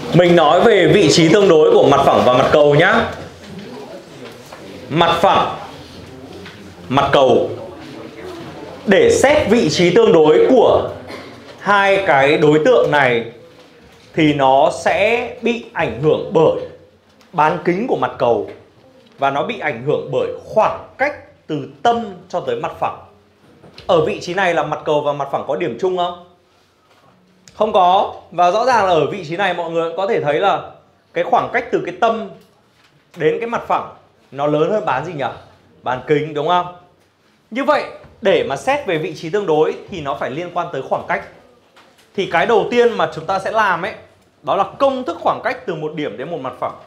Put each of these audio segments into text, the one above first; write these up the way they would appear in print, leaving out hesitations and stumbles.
Mình nói về vị trí tương đối của mặt phẳng và mặt cầu nhá. Mặt phẳng, mặt cầu. Để xét vị trí tương đối của hai cái đối tượng này thì nó sẽ bị ảnh hưởng bởi bán kính của mặt cầu và nó bị ảnh hưởng bởi khoảng cách từ tâm cho tới mặt phẳng. Ở vị trí này là mặt cầu và mặt phẳng có điểm chung không? Không có. Và rõ ràng là ở vị trí này mọi người có thể thấy là cái khoảng cách từ cái tâm đến cái mặt phẳng nó lớn hơn bán gì nhỉ? Bán kính, đúng không? Như vậy để mà xét về vị trí tương đối thì nó phải liên quan tới khoảng cách. Thì cái đầu tiên mà chúng ta sẽ làm ấy, đó là công thức khoảng cách từ một điểm đến một mặt phẳng.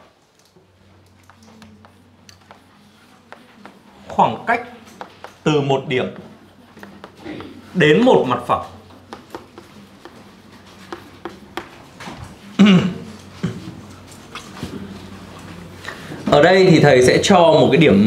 Khoảng cách từ một điểm đến một mặt phẳng. Ở đây thì thầy sẽ cho một cái điểm M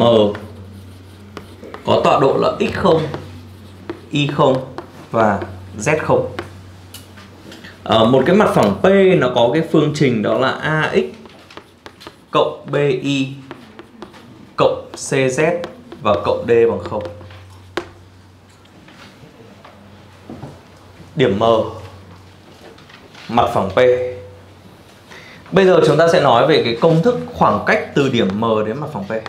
có tọa độ là x0, y0 và z0. Một cái mặt phẳng P nó có cái phương trình đó là AX cộng BY cộng CZ và cộng D bằng 0. Điểm M, mặt phẳng P. Bây giờ chúng ta sẽ nói về cái công thức khoảng cách từ điểm M đến mặt phẳng P.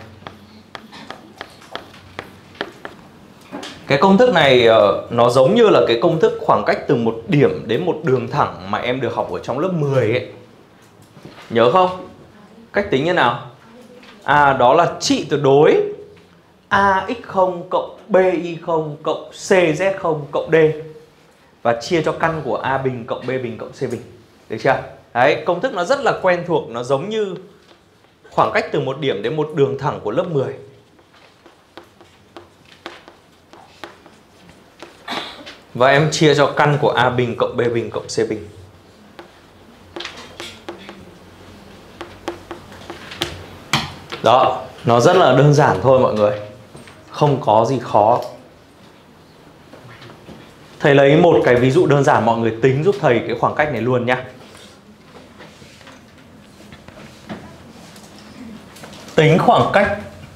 Cái công thức này nó giống như là cái công thức khoảng cách từ một điểm đến một đường thẳng mà em được học ở trong lớp 10 ấy. Nhớ không? Cách tính như nào? Đó là trị tuyệt đối AX0 cộng BY0 cộng CZ0 cộng D và chia cho căn của A bình cộng B bình cộng C bình. Được chưa? Đấy, công thức nó rất là quen thuộc, nó giống như khoảng cách từ một điểm đến một đường thẳng của lớp 10. Và em chia cho căn của A bình cộng B bình cộng C bình. Đó, nó rất là đơn giản thôi mọi người. Không có gì khó. Thầy lấy một cái ví dụ đơn giản, mọi người tính giúp thầy cái khoảng cách này luôn nhé. Tính khoảng cách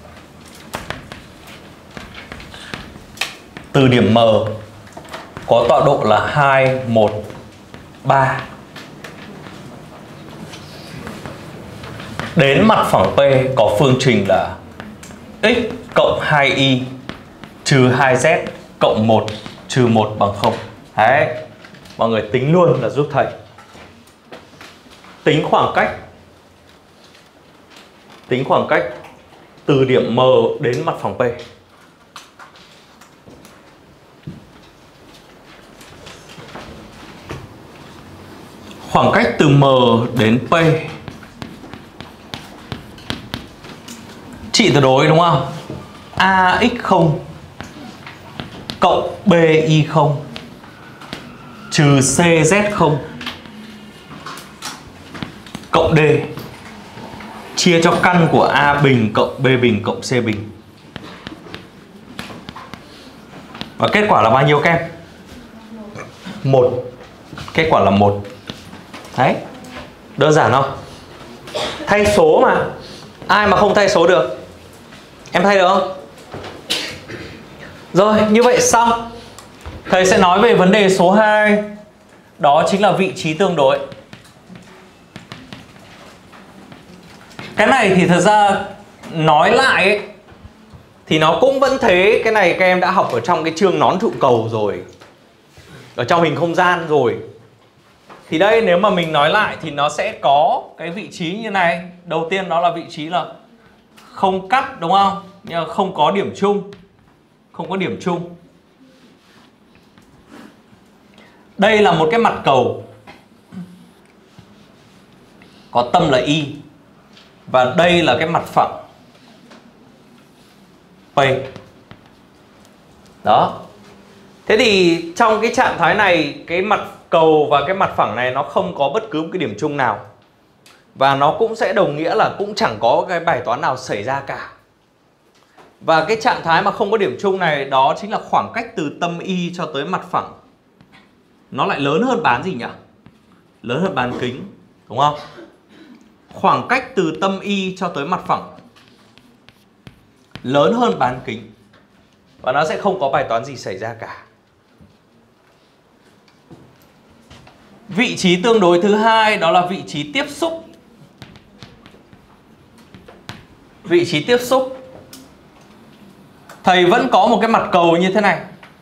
từ điểm M có tọa độ là 2, 1, 3 đến mặt phẳng P có phương trình là x cộng 2y trừ 2z cộng 1 trừ 1 bằng 0. Đấy, mọi người tính luôn là giúp thầy. Tính khoảng cách từ điểm M đến mặt phẳng P. Khoảng cách từ M đến P trị tuyệt đối đúng không? AX0 cộng BY0 trừ CZ0 cộng D chia cho căn của A bình cộng B bình cộng C bình. Và kết quả là bao nhiêu các em? 1. Kết quả là 1. Đấy, đơn giản không? Thay số mà. Ai mà không thay số được? Em thay được không? Rồi, như vậy xong. Thầy sẽ nói về vấn đề số 2. Đó chính là vị trí tương đối. Cái này thì thật ra nói lại ấy, thì nó cũng vẫn thế. Cái này các em đã học ở trong cái chương nón trụ cầu rồi, ở trong hình không gian rồi. Thì đây nếu mà mình nói lại thì nó sẽ có cái vị trí như này. Đầu tiên đó là vị trí là không cắt đúng không? Nhưng mà không có điểm chung. Không có điểm chung. Đây là một cái mặt cầu có tâm là Y. Và đây là cái mặt phẳng P. Đó. Thế thì trong cái trạng thái này, cái mặt cầu và cái mặt phẳng này nó không có bất cứ một cái điểm chung nào. Và nó cũng sẽ đồng nghĩa là cũng chẳng có cái bài toán nào xảy ra cả. Và cái trạng thái mà không có điểm chung này, đó chính là khoảng cách từ tâm Y cho tới mặt phẳng nó lại lớn hơn bán gì nhỉ? Lớn hơn bán kính, đúng không? khoảng cách từ tâm Y cho tới mặt phẳng lớn hơn bán kính, và nó sẽ không có bài toán gì xảy ra cả. Vị trí tương đối thứ hai đó là vị trí tiếp xúc. Vị trí tiếp xúc, thầy vẫn có một cái mặt cầu như thế này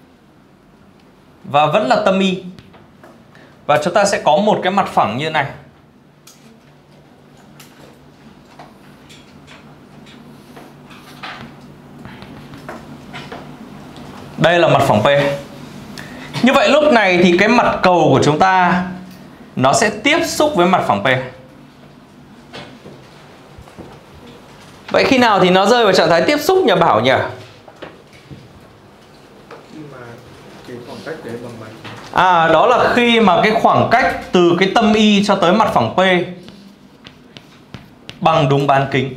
và vẫn là tâm Y, và chúng ta sẽ có một cái mặt phẳng như thế này. Đây là mặt phẳng P. Như vậy lúc này thì cái mặt cầu của chúng ta nó sẽ tiếp xúc với mặt phẳng P. Vậy khi nào thì nó rơi vào trạng thái tiếp xúc nhỉ Bảo nhỉ? Đó là khi mà cái khoảng cách từ cái tâm Y cho tới mặt phẳng P bằng đúng bán kính.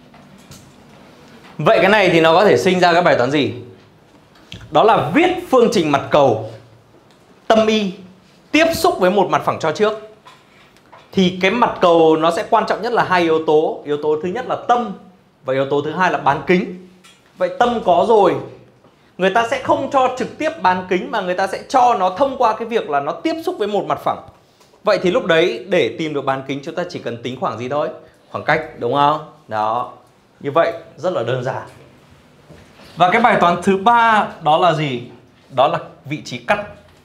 Vậy cái này thì nó có thể sinh ra cái bài toán gì? Đó là viết phương trình mặt cầu tâm Y tiếp xúc với một mặt phẳng cho trước. Thì cái mặt cầu nó sẽ quan trọng nhất là hai yếu tố. Yếu tố thứ nhất là tâm và yếu tố thứ hai là bán kính. Vậy tâm có rồi, người ta sẽ không cho trực tiếp bán kính mà người ta sẽ cho nó thông qua cái việc là nó tiếp xúc với một mặt phẳng. Vậy thì lúc đấy để tìm được bán kính chúng ta chỉ cần tính khoảng gì thôi? Khoảng cách, đúng không? Đó. Như vậy rất là đơn giản. Và cái bài toán thứ ba đó là gì? Đó là vị trí cắt.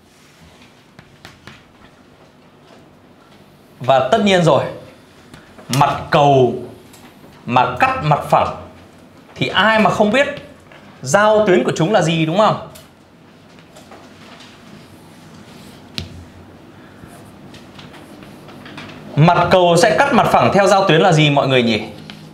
Và tất nhiên rồi, mặt cầu mà cắt mặt phẳng thì ai mà không biết giao tuyến của chúng là gì, đúng không? Mặt cầu sẽ cắt mặt phẳng theo giao tuyến là gì mọi người nhỉ?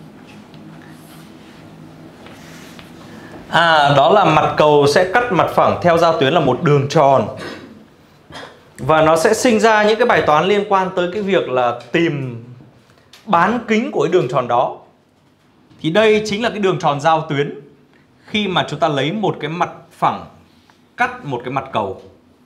Đó là mặt cầu sẽ cắt mặt phẳng theo giao tuyến là một đường tròn. Và nó sẽ sinh ra những cái bài toán liên quan tới cái việc là tìm bán kính của cái đường tròn đó. Thì đây chính là cái đường tròn giao tuyến khi mà chúng ta lấy một cái mặt phẳng cắt một cái mặt cầu.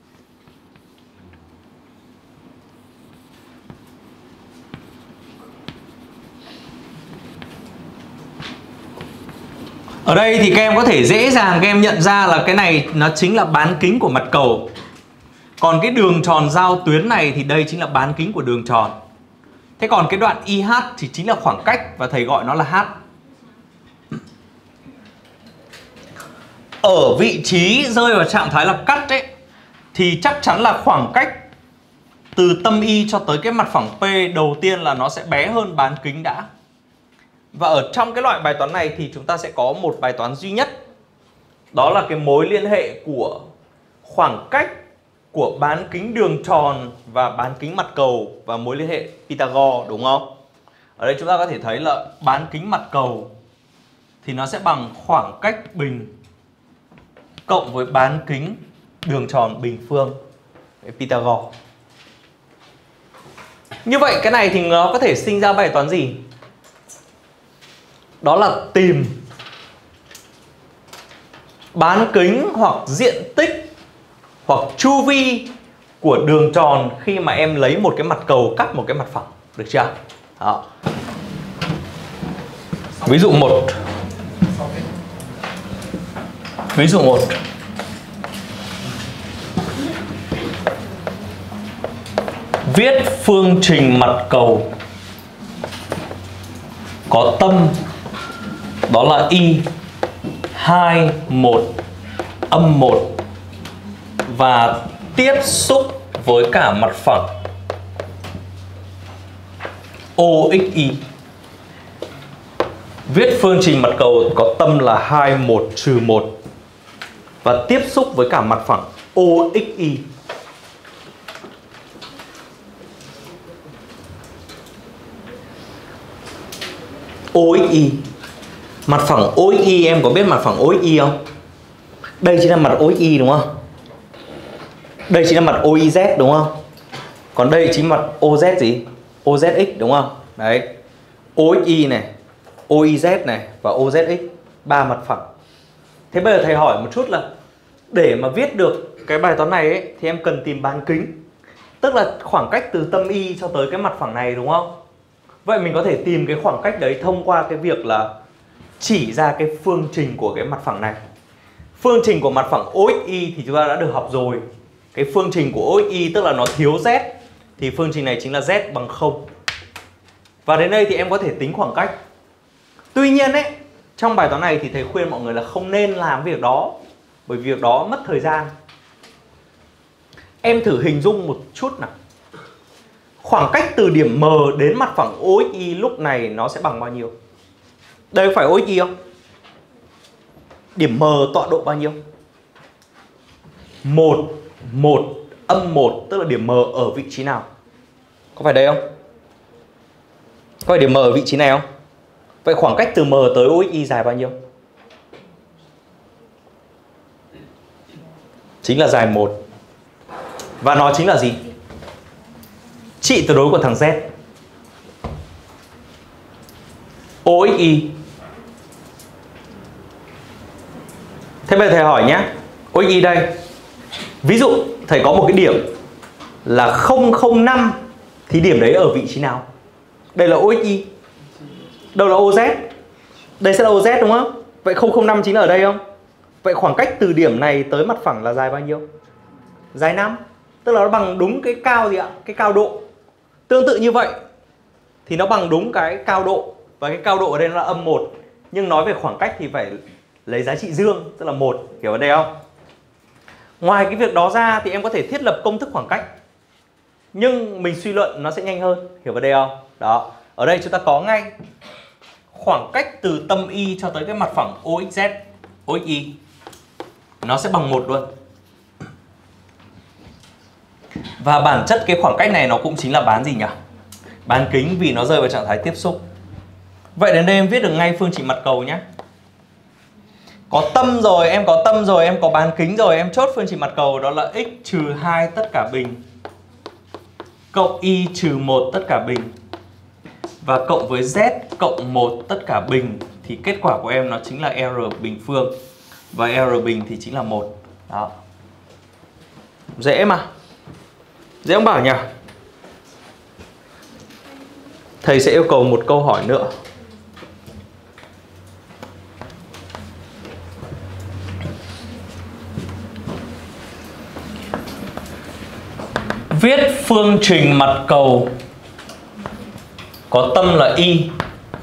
Ở đây thì các em có thể dễ dàng các em nhận ra là cái này nó chính là bán kính của mặt cầu. Còn cái đường tròn giao tuyến này thì đây chính là bán kính của đường tròn. Thế còn cái đoạn IH thì chính là khoảng cách và thầy gọi nó là H. Ở vị trí rơi vào trạng thái là cắt ấy thì chắc chắn là khoảng cách từ tâm Y cho tới cái mặt phẳng P đầu tiên là nó sẽ bé hơn bán kính đã. Và ở trong cái loại bài toán này thì chúng ta sẽ có một bài toán duy nhất. Đó là cái mối liên hệ của khoảng cách của bán kính đường tròn và bán kính mặt cầu và mối liên hệ Pythagore, đúng không? Ở đây chúng ta có thể thấy là bán kính mặt cầu thì nó sẽ bằng khoảng cách bình cộng với bán kính đường tròn bình phương, Pythagore. Như vậy cái này thì nó có thể sinh ra bài toán gì? Đó là tìm bán kính hoặc diện tích hoặc chu vi của đường tròn khi mà em lấy một cái mặt cầu cắt một cái mặt phẳng, được chưa? Đó. Ví dụ 1. Ví dụ 1. Viết phương trình mặt cầu có tâm đó là Y 2, 1, âm 1 và tiếp xúc với cả mặt phẳng OXY. Viết phương trình mặt cầu có tâm là 2, 1, trừ 1 và tiếp xúc với cả mặt phẳng OXY. OXY. Mặt phẳng OXY, em có biết mặt phẳng OXY không? Đây chính là mặt OXY đúng không? Đây chính là mặt OIZ đúng không? Còn đây chính mặt OZ gì? OZX đúng không? Đấy. OXY này, OIZ này và OZX, ba mặt phẳng. Thế bây giờ thầy hỏi một chút là để mà viết được cái bài toán này ấy, thì em cần tìm bán kính. Tức là khoảng cách từ tâm Y cho tới cái mặt phẳng này đúng không? Vậy mình có thể tìm cái khoảng cách đấy thông qua cái việc là chỉ ra cái phương trình của cái mặt phẳng này. Phương trình của mặt phẳng OXY thì chúng ta đã được học rồi. Cái phương trình của OXY tức là nó thiếu Z, thì phương trình này chính là Z bằng 0. Và đến đây thì em có thể tính khoảng cách. Tuy nhiên ấy, trong bài toán này thì thầy khuyên mọi người là không nên làm việc đó, bởi vì việc đó mất thời gian. Em thử hình dung một chút nào. Khoảng cách từ điểm M đến mặt phẳng OXY lúc này nó sẽ bằng bao nhiêu? Đây có phải OXY không? Điểm M tọa độ bao nhiêu? 1, 1, âm 1, tức là điểm M ở vị trí nào? Có phải đây không? Có phải điểm M ở vị trí này không? Vậy khoảng cách từ M tới OXY dài bao nhiêu? Chính là dài 1. Và nó chính là gì? Trị tuyệt đối của thằng Z. OXY. Thế bây giờ thầy hỏi nhé, OXY đây. Ví dụ thầy có một cái điểm là 005 thì điểm đấy ở vị trí nào? Đây là OXY. Đâu là OZ? Đây sẽ là OZ đúng không? Vậy 005 chính là ở đây không? Vậy khoảng cách từ điểm này tới mặt phẳng là dài bao nhiêu? Dài 5. Tức là nó bằng đúng cái cao gì ạ? Cái cao độ. Tương tự như vậy thì nó bằng đúng cái cao độ. Và cái cao độ ở đây nó là âm 1. Nhưng nói về khoảng cách thì phải lấy giá trị dương, tức là 1. Hiểu ở đây không? Ngoài cái việc đó ra thì em có thể thiết lập công thức khoảng cách. Nhưng mình suy luận nó sẽ nhanh hơn. Hiểu vào đây không? Đó. Ở đây chúng ta có ngay khoảng cách từ tâm Y cho tới cái mặt phẳng OXZ, OXY nó sẽ bằng 1 luôn. Và bản chất cái khoảng cách này nó cũng chính là bán gì nhỉ? Bán kính, vì nó rơi vào trạng thái tiếp xúc. Vậy đến đây em viết được ngay phương trình mặt cầu nhé. Có tâm rồi, em có tâm rồi, em có bán kính rồi, em chốt phương trình mặt cầu đó là x trừ 2 tất cả bình cộng y trừ 1 tất cả bình và cộng với z cộng 1 tất cả bình, thì kết quả của em nó chính là r bình phương và r bình thì chính là 1. Đó. Dễ mà. Dễ không bảo nhỉ? Thầy sẽ yêu cầu một câu hỏi nữa. Viết phương trình mặt cầu có tâm là y.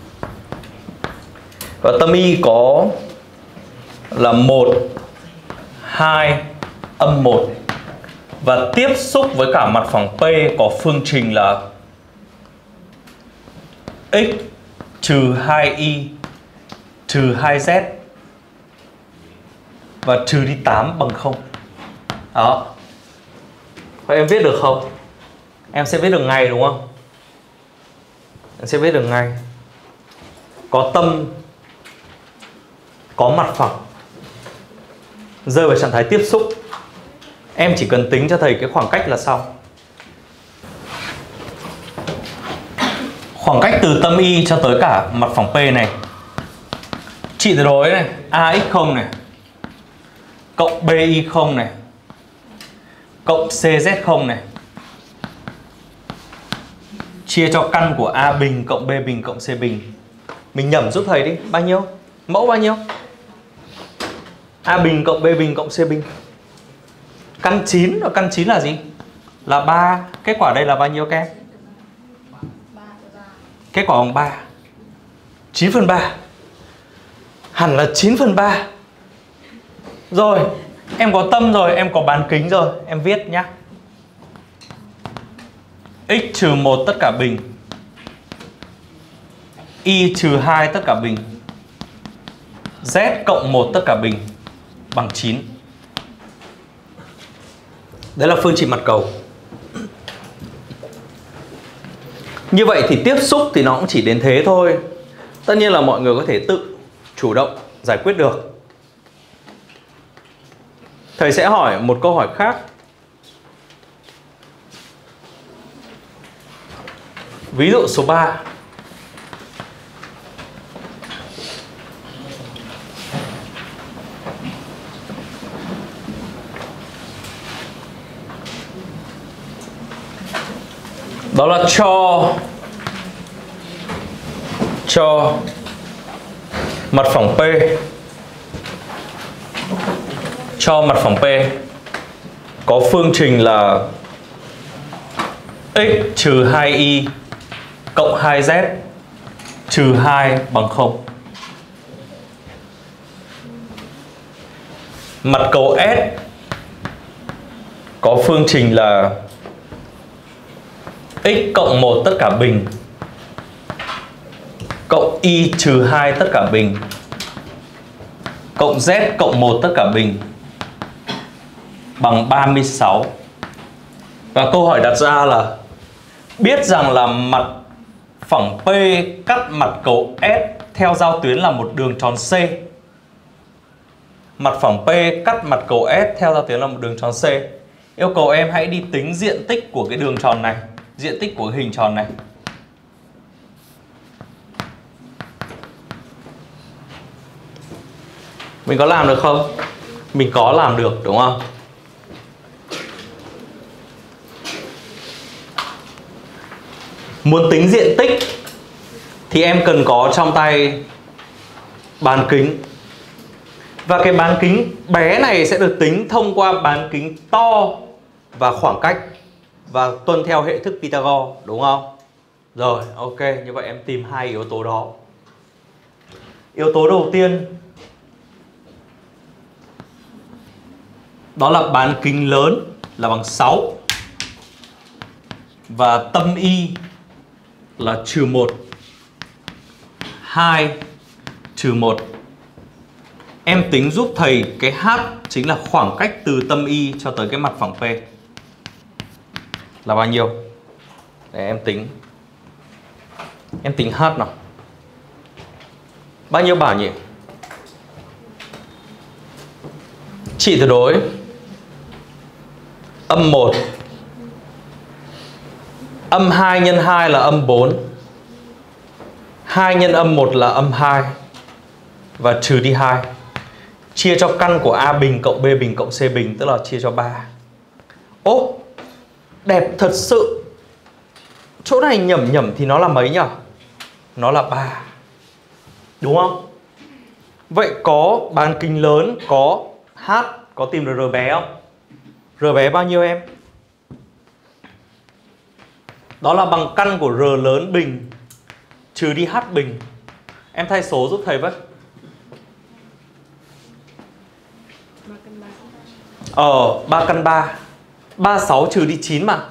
Và tâm y có là 1, 2, âm 1. Và tiếp xúc với cả mặt phẳng P có phương trình là x trừ 2y trừ 2z và trừ đi 8 bằng 0. Đó. Vậy em viết được không? Em sẽ viết được ngay đúng không? Em sẽ viết được ngay. Có tâm, có mặt phẳng, rơi vào trạng thái tiếp xúc. Em chỉ cần tính cho thầy cái khoảng cách là xong. Khoảng cách từ tâm Y cho tới cả mặt phẳng P này, trị tuyệt đối này, AX0 này cộng BY0 này cộng CZ0 này chia cho căn của A bình cộng B bình cộng C bình. Mình nhẩm giúp thầy đi, bao nhiêu? Mẫu bao nhiêu? A bình cộng B bình cộng C bình. Căn 9, và căn 9 là gì? Là 3. Kết quả đây là bao nhiêu các em? Kết quả bằng 3. 9/3. Hẳn là 9/3. Rồi, em có tâm rồi, em có bán kính rồi, em viết nhá. X trừ 1 tất cả bình, Y trừ 2 tất cả bình, Z cộng 1 tất cả bình bằng 9. Đấy là phương trình mặt cầu. Như vậy thì tiếp xúc thì nó cũng chỉ đến thế thôi. Tất nhiên là mọi người có thể tự chủ động giải quyết được. Thầy sẽ hỏi một câu hỏi khác. Ví dụ số 3. Đó là cho cho mặt phẳng P có phương trình là x trừ 2y cộng 2z trừ 2 bằng 0. Mặt cầu S có phương trình là x cộng 1 tất cả bình cộng y trừ 2 tất cả bình cộng z cộng 1 tất cả bình bằng 36. Và câu hỏi đặt ra là biết rằng là mặt phẳng P cắt mặt cầu S theo giao tuyến là một đường tròn C. Mặt phẳng P cắt mặt cầu S theo giao tuyến là một đường tròn C. Yêu cầu em hãy đi tính diện tích của cái đường tròn này, diện tích của hình tròn này. Mình có làm được không? Mình có làm được đúng không? Muốn tính diện tích thì em cần có trong tay bán kính. Và cái bán kính bé này sẽ được tính thông qua bán kính to và khoảng cách, và tuân theo hệ thức Pythagore, đúng không? Rồi, ok, như vậy em tìm hai yếu tố đó. Yếu tố đầu tiên đó là bán kính lớn là bằng 6 và tâm y là trừ 1, 2 trừ 1. Em tính giúp thầy cái h chính là khoảng cách từ tâm y cho tới cái mặt phẳng P là bao nhiêu? Để em tính. Em tính h nào. Bao nhiêu bảo nhỉ? Trị tuyệt đối âm 1, âm 2 nhân 2 là âm 4, 2 nhân âm 1 là âm 2 và trừ đi 2. Chia cho căn của A bình cộng B bình cộng C bình, tức là chia cho 3. Ô, đẹp thật sự. Chỗ này nhẩm nhẩm thì nó là mấy nhỉ? Nó là 3. Đúng không? Vậy có bán kính lớn, có h, có tìm được r bé không? R bé bao nhiêu em? Đó là bằng căn của r lớn bình trừ đi h bình. Em thay số giúp thầy với. 3 căn 3. 36 trừ đi 9 mà.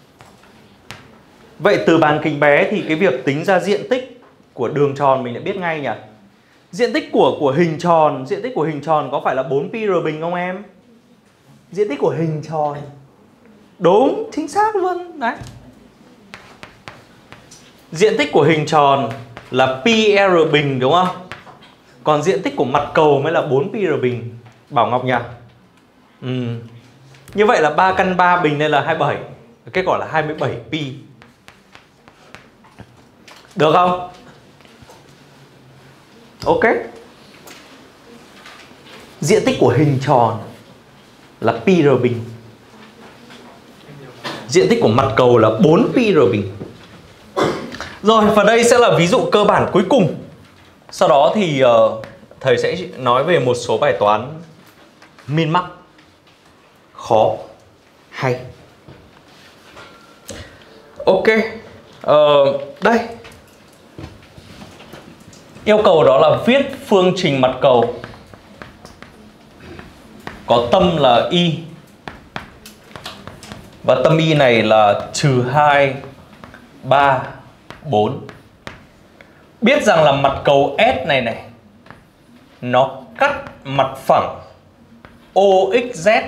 Vậy từ bán kính bé thì cái việc tính ra diện tích của đường tròn mình lại biết ngay nhỉ? Diện tích của hình tròn, diện tích của hình tròn có phải là 4pi r bình không em? Diện tích của hình tròn. Đúng, chính xác luôn. Đấy. Diện tích của hình tròn là pi r bình đúng không? Còn diện tích của mặt cầu mới là 4pi r bình. Bảo Ngọc nhỉ? Như vậy là 3 căn 3 bình nên là 27. Kết quả là 27 pi. Được không? Ok. Diện tích của hình tròn là pi r bình. Diện tích của mặt cầu là 4 pi r bình. Rồi, và đây sẽ là ví dụ cơ bản cuối cùng. Sau đó thì thầy sẽ nói về một số bài toán min mắc, khó, hay. Ok. Đây. Yêu cầu đó là viết phương trình mặt cầu có tâm là y. Và tâm y này là trừ 2, 3, 4. Biết rằng là mặt cầu S này nó cắt mặt phẳng OXZ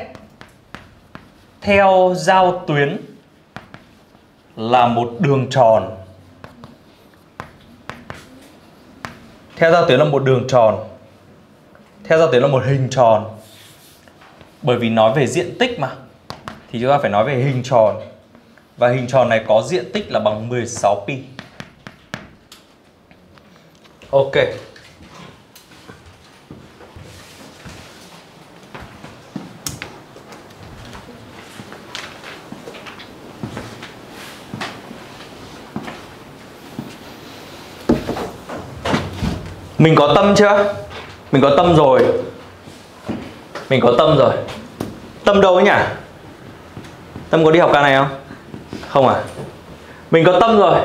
theo giao tuyến là một đường tròn. Theo giao tuyến là một đường tròn. Theo giao tuyến là một hình tròn. Bởi vì nói về diện tích mà, thì chúng ta phải nói về hình tròn. Và hình tròn này có diện tích là bằng 16 pi. Ok. Mình có tâm chưa? Mình có tâm rồi. Mình có tâm rồi. Tâm đâu ấy nhỉ? Tâm có đi học ca này không? Không à? Mình có tâm rồi.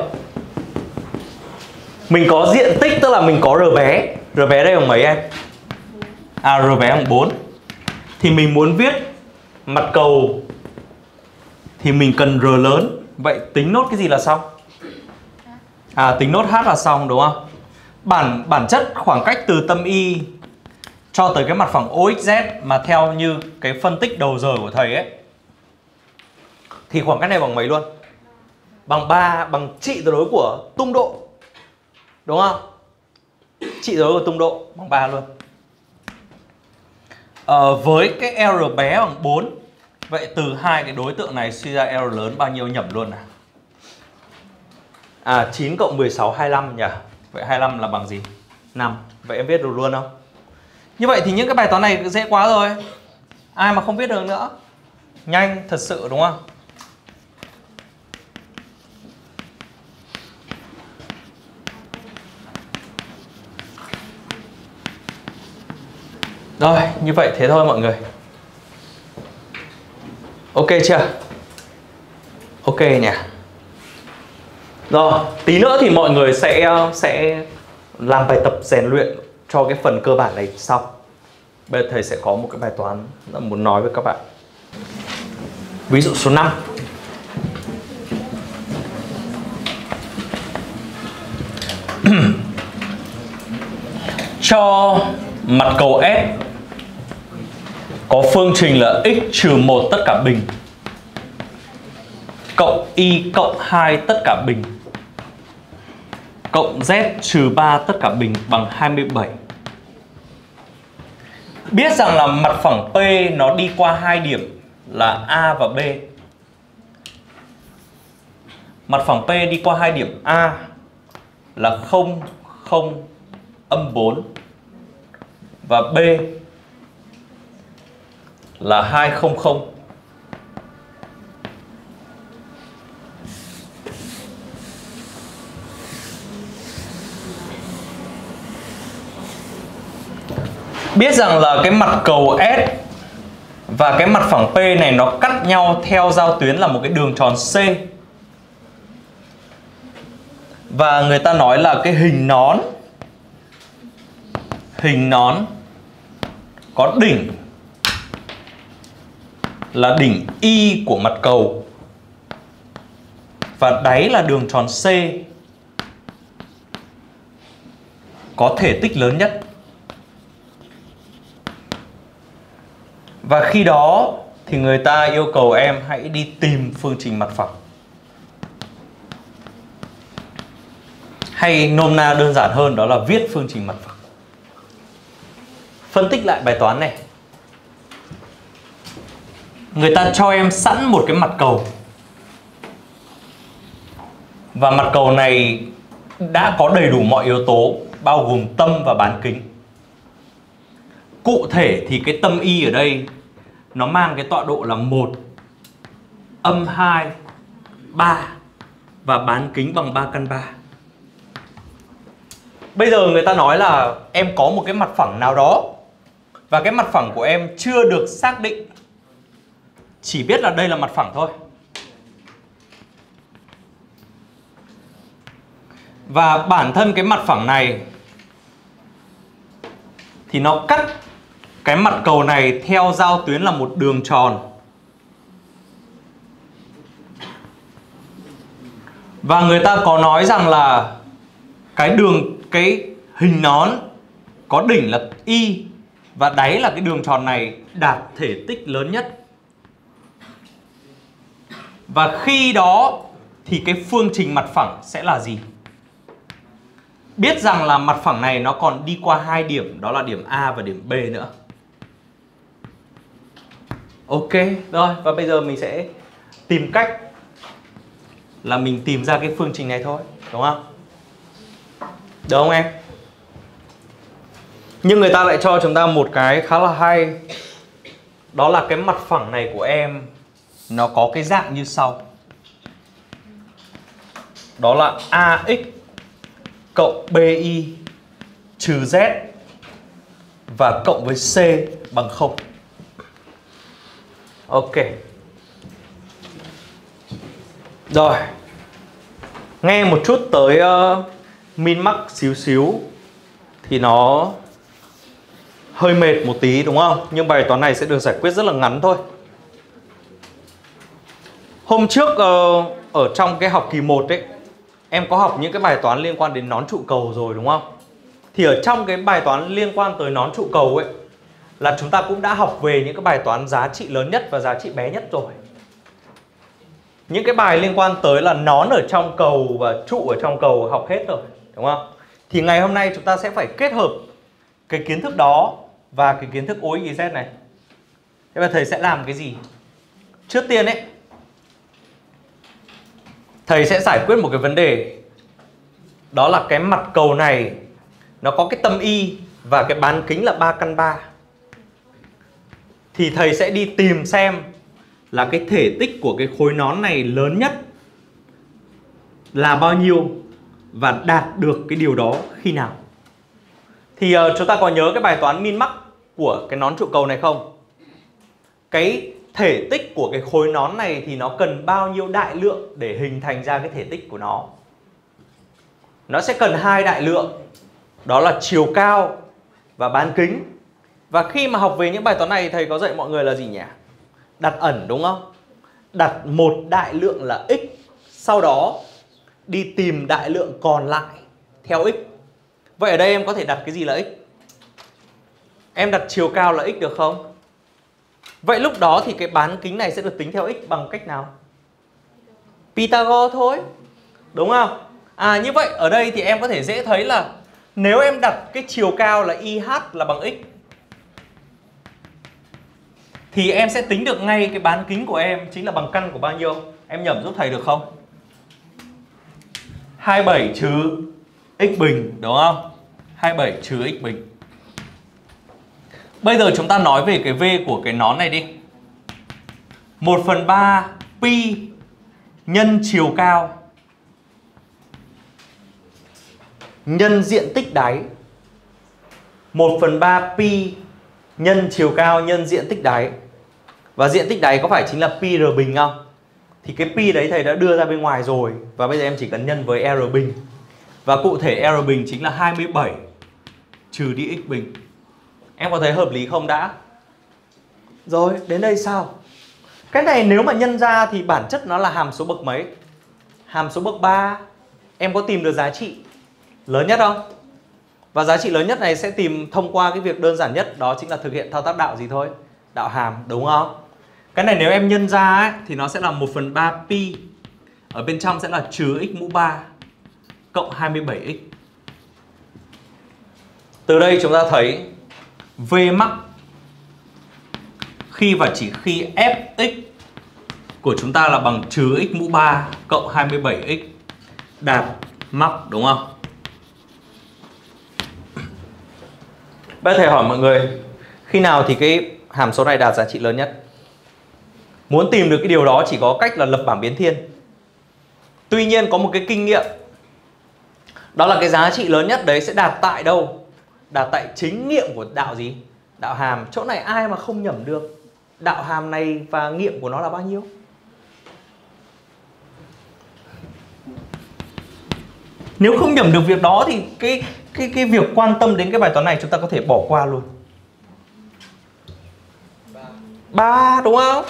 Mình có diện tích, tức là mình có R bé. R bé đây bằng mấy em? À, R bé bằng 4. Thì mình muốn viết mặt cầu thì mình cần R lớn. Vậy tính nốt cái gì là xong? À, tính nốt H là xong đúng không? Bản chất khoảng cách từ tâm Y cho tới cái mặt phẳng OXZ mà theo như cái phân tích đầu giờ của thầy ấy, thì khoảng cách này bằng mấy luôn? Bằng 3, bằng trị tuyệt đối của tung độ. Đúng không? Trị tuyệt đối của tung độ bằng 3 luôn. Với cái R bé bằng 4, vậy từ hai cái đối tượng này suy ra R lớn bao nhiêu nhẩm luôn nào? À, 9 cộng 16 25 nhỉ? Vậy 25 là bằng gì? 5. Vậy em viết được luôn không? Như vậy thì những cái bài toán này dễ quá rồi. Ai mà không viết được nữa. Nhanh thật sự đúng không? Rồi, như vậy thế thôi mọi người. Ok chưa? Ok nhỉ? Rồi, tí nữa thì mọi người sẽ làm bài tập rèn luyện cho cái phần cơ bản này sau. Bây giờ thầy sẽ có một cái bài toán muốn nói với các bạn. Ví dụ số 5. Cho mặt cầu S có phương trình là x trừ 1 tất cả bình cộng y cộng 2 tất cả bình cộng z trừ 3 tất cả bình bằng 27. Biết rằng là mặt phẳng P nó đi qua hai điểm là A và B. Mặt phẳng P đi qua hai điểm A là 0, 0, âm 4 và B là 200. Biết rằng là cái mặt cầu S và cái mặt phẳng P này nó cắt nhau theo giao tuyến là một cái đường tròn C. Và người ta nói là cái hình nón có đỉnh là đỉnh Y của mặt cầu và đáy là đường tròn C có thể tích lớn nhất. Và khi đó thì người ta yêu cầu em hãy đi tìm phương trình mặt phẳng. Hay nôm na đơn giản hơn đó là viết phương trình mặt phẳng. Phân tích lại bài toán này. Người ta cho em sẵn một cái mặt cầu. Và mặt cầu này đã có đầy đủ mọi yếu tố bao gồm tâm và bán kính. Cụ thể thì cái tâm Y ở đây nó mang cái tọa độ là 1, âm 2, 3 và bán kính bằng 3 căn 3. Bây giờ người ta nói là em có một cái mặt phẳng nào đó và cái mặt phẳng của em chưa được xác định. Chỉ biết là đây là mặt phẳng thôi. Và bản thân cái mặt phẳng này thì nó cắt cái mặt cầu này theo giao tuyến là một đường tròn. Và người ta có nói rằng là cái hình nón có đỉnh là Y và đáy là cái đường tròn này đạt thể tích lớn nhất. Và khi đó thì cái phương trình mặt phẳng sẽ là gì? Biết rằng là mặt phẳng này nó còn đi qua hai điểm, đó là điểm A và điểm B nữa. Ok, rồi và bây giờ mình sẽ tìm cách là mình tìm ra cái phương trình này thôi, đúng không? Được không em? Nhưng người ta lại cho chúng ta một cái khá là hay. Đó là cái mặt phẳng này của em nó có cái dạng như sau. Đó là AX cộng BY trừ Z và cộng với C bằng 0. Ok. Rồi. Nghe một chút tới min max xíu xíu thì nó hơi mệt một tí đúng không? Nhưng bài toán này sẽ được giải quyết rất là ngắn thôi. Hôm trước ở trong cái học kỳ 1 ấy, em có học những cái bài toán liên quan đến nón trụ cầu rồi đúng không? Thì ở trong cái bài toán liên quan tới nón trụ cầu ấy là chúng ta cũng đã học về những cái bài toán giá trị lớn nhất và giá trị bé nhất rồi. Những cái bài liên quan tới là nón ở trong cầu và trụ ở trong cầu học hết rồi, đúng không? Thì ngày hôm nay chúng ta sẽ phải kết hợp cái kiến thức đó và cái kiến thức OXYZ này. Thế mà thầy sẽ làm cái gì? Trước tiên ấy, thầy sẽ giải quyết một cái vấn đề. Đó là cái mặt cầu này nó có cái tâm Y và cái bán kính là 3 căn 3. Thì thầy sẽ đi tìm xem là cái thể tích của cái khối nón này lớn nhất là bao nhiêu và đạt được cái điều đó khi nào. Thì chúng ta có nhớ cái bài toán min max của cái nón trụ cầu này không? Cái thể tích của cái khối nón này thì nó cần bao nhiêu đại lượng để hình thành ra cái thể tích của nó? Nó sẽ cần 2 đại lượng. Đó là chiều cao và bán kính. Và khi mà học về những bài toán này thầy có dạy mọi người là gì nhỉ? Đặt ẩn đúng không? Đặt một đại lượng là x, sau đó đi tìm đại lượng còn lại theo x. Vậy ở đây em có thể đặt cái gì là x? Em đặt chiều cao là x được không? Vậy lúc đó thì cái bán kính này sẽ được tính theo x bằng cách nào? Pythagore thôi, đúng không? Như vậy ở đây thì em có thể dễ thấy là nếu em đặt cái chiều cao là IH là bằng x thì em sẽ tính được ngay cái bán kính của em chính là bằng căn của bao nhiêu? Em nhẩm giúp thầy được không? 27 trừ x bình, đúng không? 27 trừ x bình. Bây giờ chúng ta nói về cái V của cái nón này đi. 1/3 pi nhân chiều cao nhân diện tích đáy. 1/3 pi nhân chiều cao nhân diện tích đáy. Và diện tích đáy có phải chính là pi r bình không? Thì cái pi đấy thầy đã đưa ra bên ngoài rồi. Và bây giờ em chỉ cần nhân với r bình. Và cụ thể r bình chính là 27 trừ đi x bình. Em có thấy hợp lý không đã? Rồi, đến đây sao? Cái này nếu mà nhân ra thì bản chất nó là hàm số bậc mấy? Hàm số bậc 3. Em có tìm được giá trị lớn nhất không? Và giá trị lớn nhất này sẽ tìm thông qua cái việc đơn giản nhất. Đó chính là thực hiện thao tác đạo gì thôi? Đạo hàm, đúng không? Cái này nếu em nhân ra ấy, thì nó sẽ là 1/3 pi. Ở bên trong sẽ là trừ x mũ 3 cộng 27x. Từ đây chúng ta thấy V max khi và chỉ khi fx của chúng ta là bằng trừ x mũ 3 cộng 27x đạt max, đúng không? Bây giờ thầy hỏi mọi người, khi nào thì cái hàm số này đạt giá trị lớn nhất? Muốn tìm được cái điều đó chỉ có cách là lập bảng biến thiên. Tuy nhiên có một cái kinh nghiệm, đó là cái giá trị lớn nhất đấy sẽ đạt tại đâu? Đạt tại chính nghiệm của đạo gì? Đạo hàm. Chỗ này ai mà không nhẩm được đạo hàm này và nghiệm của nó là bao nhiêu? Nếu không nhẩm được việc đó thì cái việc quan tâm đến cái bài toán này chúng ta có thể bỏ qua luôn. 3 đúng không?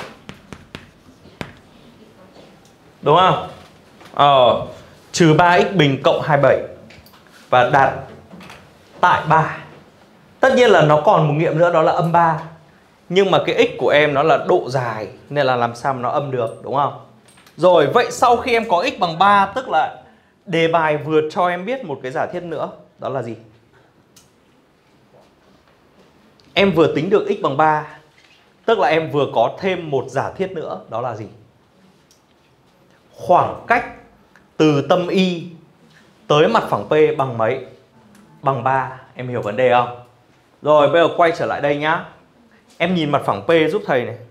Đúng không? Trừ 3x bình cộng 27 và đạt tại 3. Tất nhiên là nó còn một nghiệm nữa, đó là âm 3. Nhưng mà cái x của em nó là độ dài nên là làm sao mà nó âm được, đúng không? Rồi, vậy sau khi em có x bằng 3, tức là đề bài vừa cho em biết một cái giả thiết nữa. Đó là gì? Em vừa tính được x bằng 3, tức là em vừa có thêm một giả thiết nữa. Đó là gì? Khoảng cách từ tâm Y tới mặt phẳng P bằng mấy? Bằng 3. Em hiểu vấn đề không? Rồi, bây giờ quay trở lại đây nhá. Em nhìn mặt phẳng P giúp thầy này.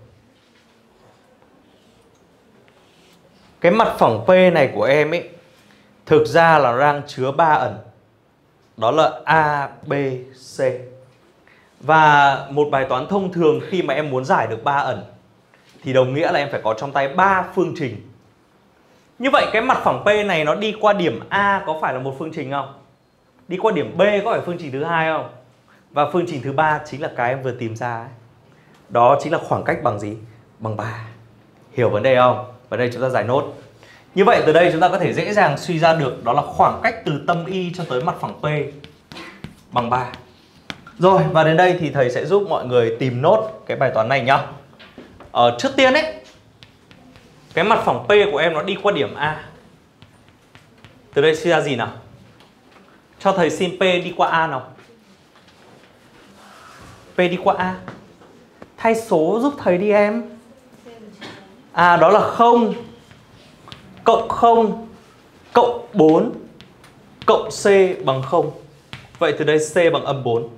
Cái mặt phẳng P này của em ấy thực ra là đang chứa 3 ẩn. đó là A, B, C. Và một bài toán thông thường khi mà em muốn giải được 3 ẩn thì đồng nghĩa là em phải có trong tay 3 phương trình. Như vậy cái mặt phẳng P này nó đi qua điểm A có phải là một phương trình không? Đi qua điểm B có phải phương trình thứ hai không? Và phương trình thứ ba chính là cái em vừa tìm ra ấy. Đó chính là khoảng cách bằng gì? Bằng 3. Hiểu vấn đề không? Và đây chúng ta giải nốt. Như vậy từ đây chúng ta có thể dễ dàng suy ra được đó là khoảng cách từ tâm Y cho tới mặt phẳng P bằng 3. Rồi, và đến đây thì thầy sẽ giúp mọi người tìm nốt cái bài toán này nhá. Trước tiên ấy, cái mặt phẳng P của em nó đi qua điểm A. Từ đây suy ra gì nào? Cho thầy xin P đi qua A nào. P đi qua A. Thay số giúp thầy đi em. Đó là 0 cộng 0 cộng 4 cộng C bằng 0. Vậy từ đây C bằng âm 4.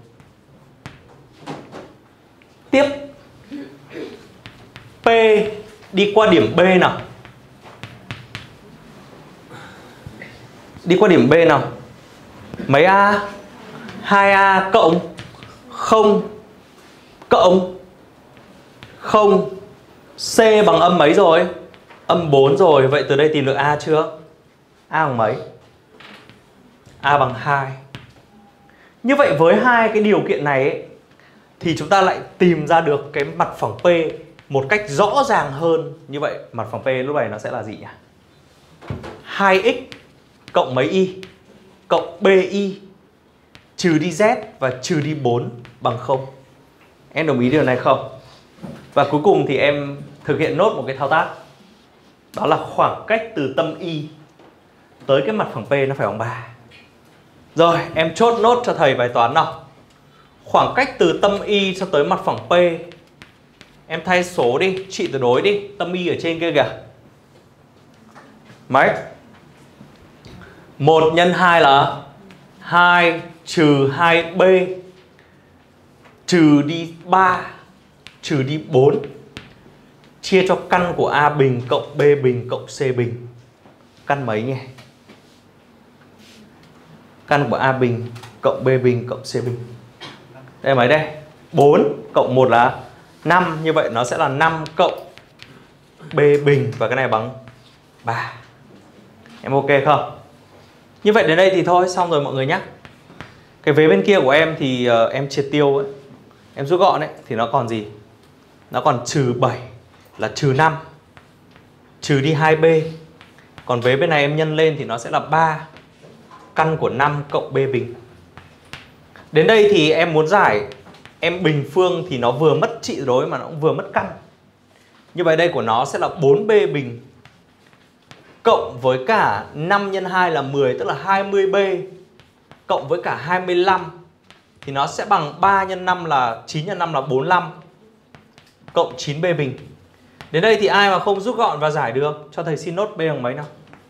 Tiếp, P đi qua điểm B nào. Đi qua điểm B nào. Mấy A? 2A cộng 0 cộng 0. C bằng âm mấy rồi? Âm 4 rồi. Vậy từ đây tìm được A chưa? A bằng mấy? A bằng 2. Như vậy với hai cái điều kiện này ấy, thì chúng ta lại tìm ra được cái mặt phẳng P một cách rõ ràng hơn. Như vậy mặt phẳng P lúc này nó sẽ là gì nhỉ? 2x cộng mấy y cộng bi trừ đi z và trừ đi 4 bằng 0. Em đồng ý điều này không? Và cuối cùng thì em thực hiện nốt một cái thao tác. Đó là khoảng cách từ tâm Y tới cái mặt phẳng P nó phải bằng 3. Rồi, em chốt nốt cho thầy bài toán nào. Khoảng cách từ tâm Y cho tới mặt phẳng P, em thay số đi, trị tuyệt đối đi. Tâm Y ở trên kia kìa. Mấy? 1 nhân 2 là 2 trừ 2B trừ đi 3 trừ đi 4 chia cho căn của A bình cộng B bình cộng C bình. Căn mấy nhỉ? Căn của A bình cộng B bình cộng C bình. Đây mấy đây? 4 cộng 1 là 5. Như vậy nó sẽ là 5 cộng B bình. Và cái này bằng 3. Em ok không? Như vậy đến đây thì thôi, xong rồi mọi người nhé. Cái vế bên kia của em thì em triệt tiêu ấy, em rút gọn ấy, thì nó còn gì? Nó còn trừ 7 là trừ 5 trừ đi 2B. Còn vế bên này em nhân lên thì nó sẽ là 3 căn của 5 cộng B bình. Đến đây thì em muốn giải em bình phương thì nó vừa mất trị đối mà nó cũng vừa mất căn. Như vậy đây của nó sẽ là 4B bình cộng với cả 5 nhân 2 là 10, tức là 20B cộng với cả 25 thì nó sẽ bằng 3 nhân 5 là 9 nhân 5 là 45 cộng 9B bình. Đến đây thì ai mà không rút gọn và giải được, cho thầy xin nốt B bằng mấy nào?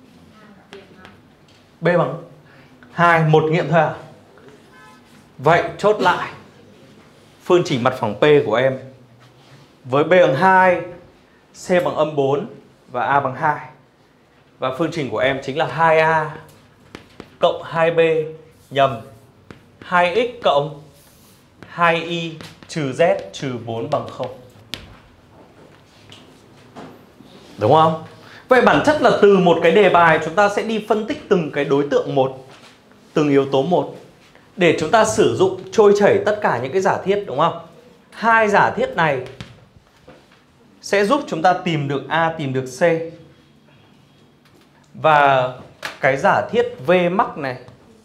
B bằng 2, một nghiệm thôi à? Vậy chốt lại phương trình mặt phẳng P của em với B bằng 2, C bằng âm 4 và A bằng 2. Và phương trình của em chính là 2A cộng 2B nhầm 2x cộng 2y trừ z trừ 4 bằng 0. Đúng không? Vậy bản chất là từ một cái đề bài chúng ta sẽ đi phân tích từng cái đối tượng một, từng yếu tố một, để chúng ta sử dụng trôi chảy tất cả những cái giả thiết, đúng không? Hai giả thiết này sẽ giúp chúng ta tìm được A, tìm được C. Và cái giả thiết V mắc này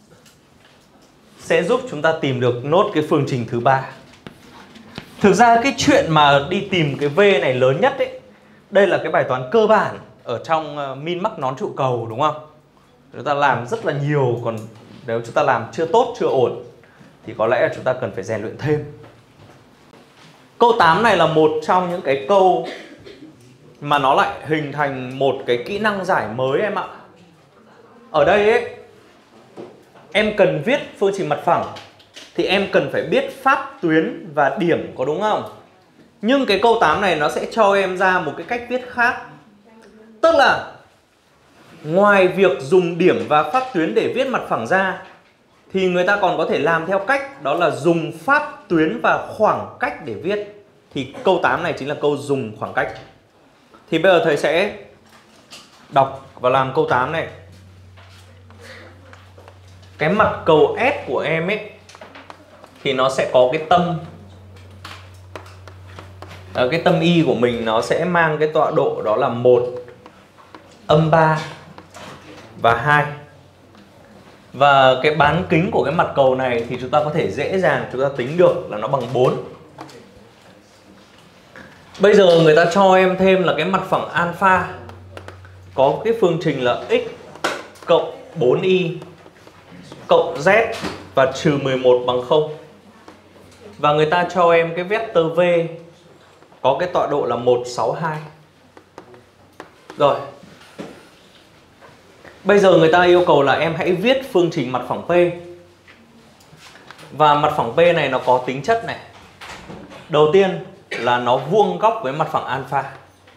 sẽ giúp chúng ta tìm được nốt cái phương trình thứ ba. Thực ra cái chuyện mà đi tìm cái V này lớn nhất ấy, đây là cái bài toán cơ bản ở trong min mắc nón trụ cầu, đúng không? Chúng ta làm rất là nhiều, còn nếu chúng ta làm chưa tốt, chưa ổn thì có lẽ là chúng ta cần phải rèn luyện thêm. Câu 8 này là một trong những cái câu mà nó lại hình thành một cái kỹ năng giải mới em ạ. Ở đây ấy, em cần viết phương trình mặt phẳng thì em cần phải biết pháp tuyến và điểm, có đúng không? Nhưng cái câu 8 này nó sẽ cho em ra một cái cách viết khác. Tức là ngoài việc dùng điểm và pháp tuyến để viết mặt phẳng ra thì người ta còn có thể làm theo cách đó là dùng pháp tuyến và khoảng cách để viết. Thì câu 8 này chính là câu dùng khoảng cách. Thì bây giờ thầy sẽ đọc và làm câu 8 này. Cái mặt cầu S của em ấy thì nó sẽ có cái tâm, cái tâm Y của mình nó sẽ mang cái tọa độ đó là 1, âm 3 và 2. Và cái bán kính của cái mặt cầu này thì chúng ta có thể dễ dàng chúng ta tính được là nó bằng 4. Bây giờ người ta cho em thêm là cái mặt phẳng alpha có cái phương trình là x cộng 4y cộng z và trừ 11 bằng 0. Và người ta cho em cái vectơ v có cái tọa độ là 1, 6, 2. Rồi. Bây giờ người ta yêu cầu là em hãy viết phương trình mặt phẳng P. Và mặt phẳng P này nó có tính chất này. Đầu tiên là nó vuông góc với mặt phẳng alpha.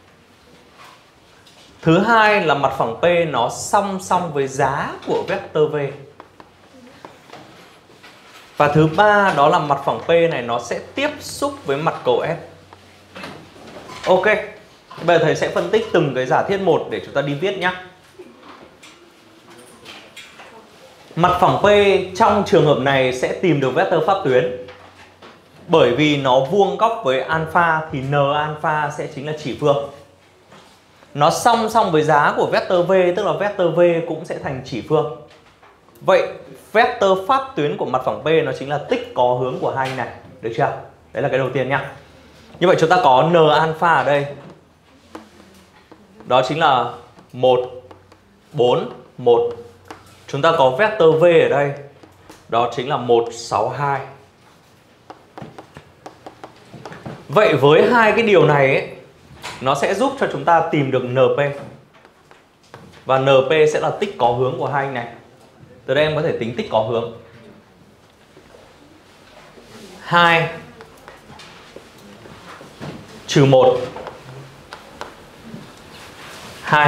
Thứ hai là mặt phẳng P nó song song với giá của vectơ V. Và thứ ba đó là mặt phẳng P này nó sẽ tiếp xúc với mặt cầu S. Ok. Bây giờ thầy sẽ phân tích từng cái giả thiết một để chúng ta đi viết nhé. Mặt phẳng P trong trường hợp này sẽ tìm được vectơ pháp tuyến. Bởi vì nó vuông góc với alpha thì n alpha sẽ chính là chỉ phương. Nó song song với giá của vectơ V, tức là vectơ V cũng sẽ thành chỉ phương. Vậy vectơ pháp tuyến của mặt phẳng P nó chính là tích có hướng của hai này. Được chưa? Đấy là cái đầu tiên nhá. Như vậy chúng ta có n alpha ở đây. Đó chính là 1, 4, 1. Chúng ta có vectơ V ở đây. Đó chính là 1, 6, 2. Vậy với hai cái điều này ấy, nó sẽ giúp cho chúng ta tìm được NP. Và NP sẽ là tích có hướng của hai này. Từ đây em có thể tính tích có hướng. 2 trừ 1 2.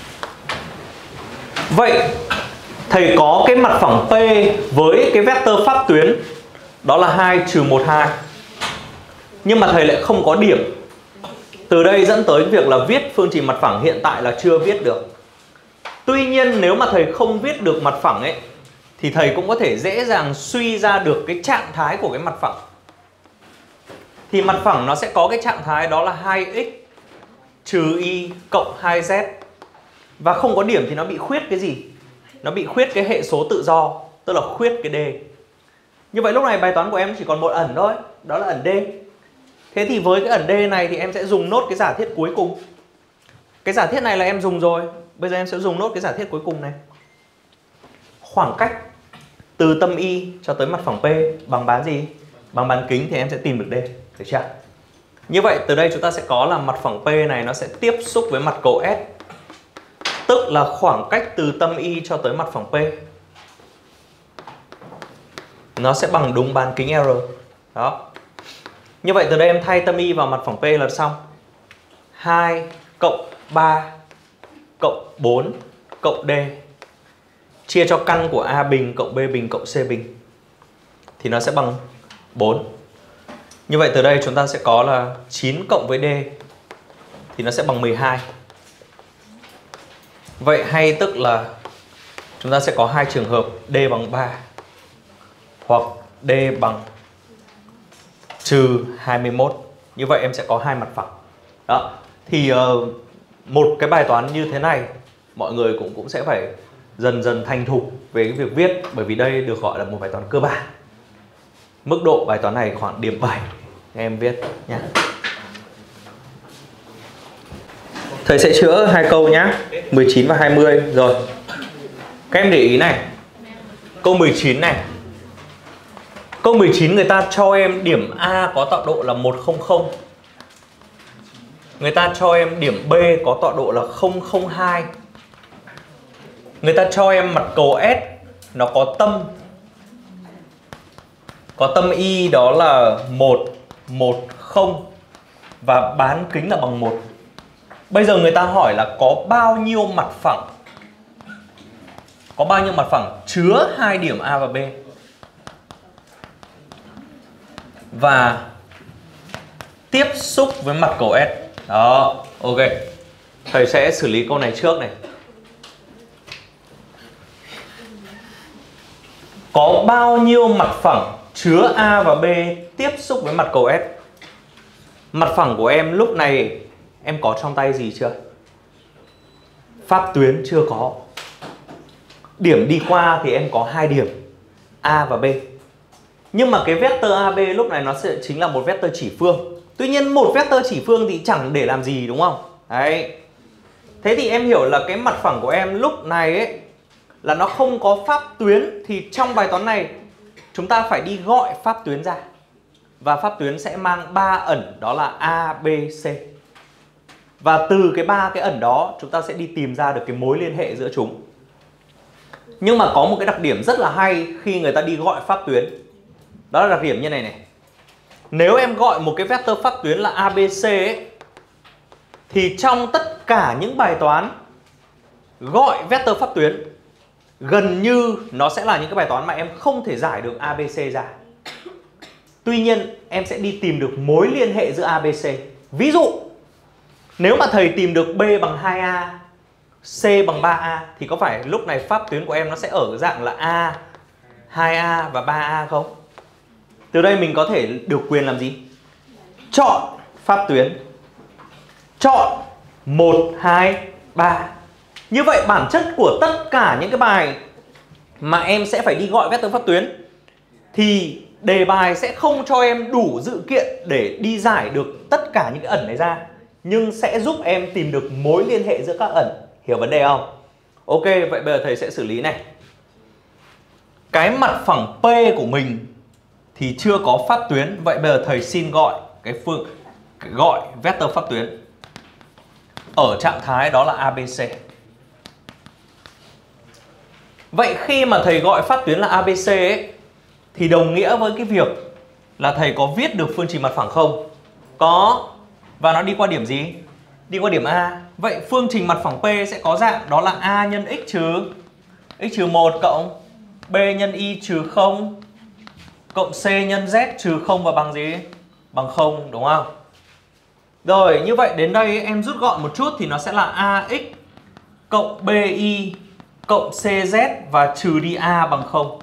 Vậy thầy có cái mặt phẳng P với cái vectơ pháp tuyến đó là 2 trừ 1, 2. Nhưng mà thầy lại không có điểm. Từ đây dẫn tới việc là viết phương trình mặt phẳng hiện tại là chưa viết được. Tuy nhiên nếu mà thầy không viết được mặt phẳng ấy thì thầy cũng có thể dễ dàng suy ra được cái trạng thái của cái mặt phẳng. Thì mặt phẳng nó sẽ có cái trạng thái đó là 2x trừ y cộng 2z. Và không có điểm thì nó bị khuyết cái gì? Nó bị khuyết cái hệ số tự do, tức là khuyết cái d. Như vậy lúc này bài toán của em chỉ còn một ẩn thôi, đó là ẩn d. Thế thì với cái ẩn d này thì em sẽ dùng nốt cái giả thiết cuối cùng. Cái giả thiết này là em dùng rồi. Bây giờ em sẽ dùng nốt cái giả thiết cuối cùng này. Khoảng cách từ tâm y cho tới mặt phẳng P bằng bán gì? Bằng bán kính thì em sẽ tìm được d. Được chưa? Như vậy từ đây chúng ta sẽ có là mặt phẳng P này nó sẽ tiếp xúc với mặt cầu S. Tức là khoảng cách từ tâm y cho tới mặt phẳng P nó sẽ bằng đúng bán kính R. Đó. Như vậy từ đây em thay tâm y vào mặt phẳng P là xong. 2 cộng 3 cộng 4 cộng D chia cho căn của A bình cộng B bình cộng C bình thì nó sẽ bằng 4. Như vậy từ đây chúng ta sẽ có là 9 cộng với D thì nó sẽ bằng 12. Vậy hay tức là chúng ta sẽ có hai trường hợp D bằng 3 hoặc D bằng trừ 21. Như vậy em sẽ có hai mặt phẳng. Đó. Thì một cái bài toán như thế này mọi người cũng sẽ phải dần dần thành thục về cái việc viết. Bởi vì đây được gọi là một bài toán cơ bản. Mức độ bài toán này khoảng điểm 7 em viết nhé. Thầy sẽ chữa hai câu nhé, 19 và 20. Rồi. Các em để ý này. Câu 19 này. Câu 19 người ta cho em điểm A có tọa độ là 100. Người ta cho em điểm B có tọa độ là 002. Người ta cho em mặt cầu S nó có tâm Y đó là 110 và bán kính là bằng 1. Bây giờ người ta hỏi là có bao nhiêu mặt phẳng? Có bao nhiêu mặt phẳng chứa hai điểm A và B? và tiếp xúc với mặt cầu S. Đó, ok. Thầy sẽ xử lý câu này trước này. Có bao nhiêu mặt phẳng chứa A và B tiếp xúc với mặt cầu S? Mặt phẳng của em lúc này em có trong tay gì chưa? Pháp tuyến chưa có. Điểm đi qua thì em có 2 điểm, A và B. Nhưng mà cái vectơ AB lúc này nó sẽ chính là một vectơ chỉ phương. Tuy nhiên một vectơ chỉ phương thì chẳng để làm gì, đúng không? Đấy. Thế thì em hiểu là cái mặt phẳng của em lúc này ấy là nó không có pháp tuyến. Thì trong bài toán này chúng ta phải đi gọi pháp tuyến ra. Và pháp tuyến sẽ mang 3 ẩn, đó là A, B, C. Và từ cái 3 cái ẩn đó chúng ta sẽ đi tìm ra được cái mối liên hệ giữa chúng. Nhưng mà có một cái đặc điểm rất là hay khi người ta đi gọi pháp tuyến. Đó là đặc điểm như này này. Nếu em gọi một cái vectơ pháp tuyến là ABC ấy, thì trong tất cả những bài toán gọi vectơ pháp tuyến gần như nó sẽ là những cái bài toán mà em không thể giải được ABC ra. Tuy nhiên em sẽ đi tìm được mối liên hệ giữa ABC. Ví dụ nếu mà thầy tìm được B bằng 2A, C bằng 3A thì có phải lúc này pháp tuyến của em nó sẽ ở dạng là A, 2A và 3A không? Từ đây mình có thể được quyền làm gì? Chọn pháp tuyến. Chọn 1, 2, 3. Như vậy bản chất của tất cả những cái bài mà em sẽ phải đi gọi vectơ pháp tuyến thì đề bài sẽ không cho em đủ dự kiện để đi giải được tất cả những cái ẩn này ra, nhưng sẽ giúp em tìm được mối liên hệ giữa các ẩn. Hiểu vấn đề không? Ok, vậy bây giờ thầy sẽ xử lý này. Cái mặt phẳng P của mình thì chưa có pháp tuyến. Vậy bây giờ thầy xin gọi gọi vectơ pháp tuyến ở trạng thái đó là ABC. Vậy khi mà thầy gọi pháp tuyến là ABC ấy, thì đồng nghĩa với cái việc là thầy có viết được phương trình mặt phẳng không? Có. Và nó đi qua điểm gì? Đi qua điểm A. Vậy phương trình mặt phẳng P sẽ có dạng đó là A nhân x trừ 1 cộng B nhân y trừ 0 cộng C nhân Z trừ 0 và bằng gì? Bằng 0, đúng không? Rồi, như vậy đến đây em rút gọn một chút thì nó sẽ là AX cộng BY cộng CZ và trừ đi A bằng 0.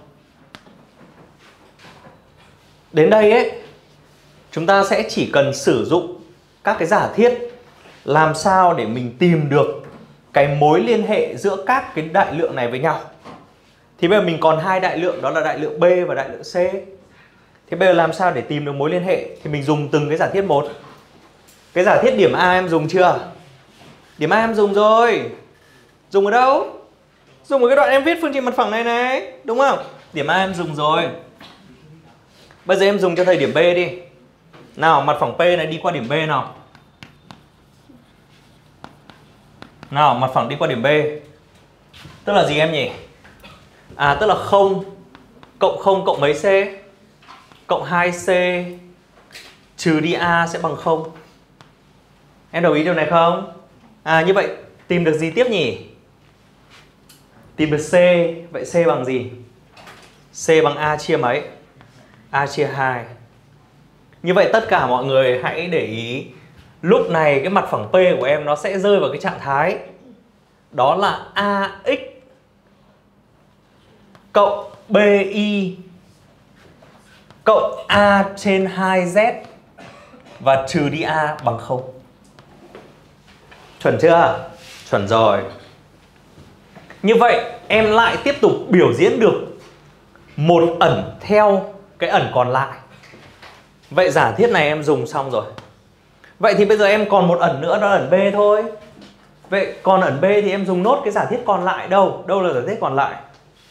Đến đây ấy, chúng ta sẽ chỉ cần sử dụng các cái giả thiết làm sao để mình tìm được cái mối liên hệ giữa các cái đại lượng này với nhau. Thì bây giờ mình còn 2 đại lượng, đó là đại lượng B và đại lượng C. Thế bây giờ làm sao để tìm được mối liên hệ? Thì mình dùng từng cái giả thiết một. Cái giả thiết điểm A em dùng chưa? Điểm A em dùng rồi. Dùng ở đâu? Dùng ở cái đoạn em viết phương trình mặt phẳng này này, đúng không? Điểm A em dùng rồi. Bây giờ em dùng cho thầy điểm B đi. Nào, mặt phẳng P này đi qua điểm B nào. Nào, mặt phẳng đi qua điểm B. Tức là gì em nhỉ? À, tức là 0 cộng mấy C? Cộng 2C trừ đi A sẽ bằng 0. Em đồng ý điều này không? À, như vậy tìm được gì tiếp nhỉ? Tìm được C. Vậy C bằng gì? C bằng A chia mấy? A chia 2. Như vậy tất cả mọi người hãy để ý, lúc này cái mặt phẳng P của em nó sẽ rơi vào cái trạng thái đó là AX cộng BY cộng A trên 2Z và trừ đi A bằng 0. Chuẩn chưa? Chuẩn rồi. Như vậy em lại tiếp tục biểu diễn được một ẩn theo cái ẩn còn lại. Vậy giả thiết này em dùng xong rồi. Vậy thì bây giờ em còn một ẩn nữa, đó là ẩn B thôi. Vậy còn ẩn B thì em dùng nốt cái giả thiết còn lại đâu? Đâu là giả thiết còn lại?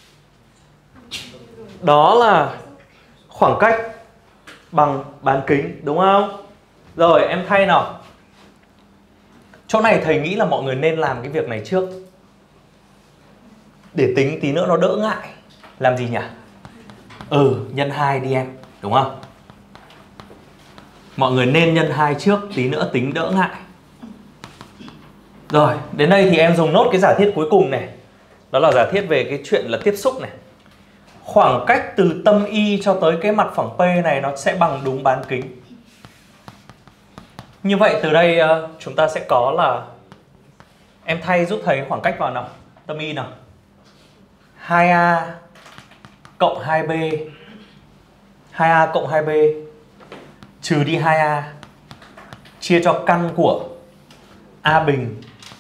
Đó là khoảng cách bằng bán kính, đúng không? Rồi em thay nào. Chỗ này thầy nghĩ là mọi người nên làm cái việc này trước, để tính tí nữa nó đỡ ngại. Làm gì nhỉ? Nhân 2 đi em, đúng không? Mọi người nên nhân 2 trước, tí nữa tính đỡ ngại. Rồi, đến đây thì em dùng nốt cái giả thiết cuối cùng này. Đó là giả thiết về cái chuyện là tiếp xúc này. khoảng cách từ tâm Y cho tới cái mặt phẳng P này nó sẽ bằng đúng bán kính. Như vậy từ đây chúng ta sẽ có là, em thay giúp thầy khoảng cách vào nào, tâm Y nào. 2A cộng 2B, 2A cộng 2B trừ đi 2A chia cho căn của A bình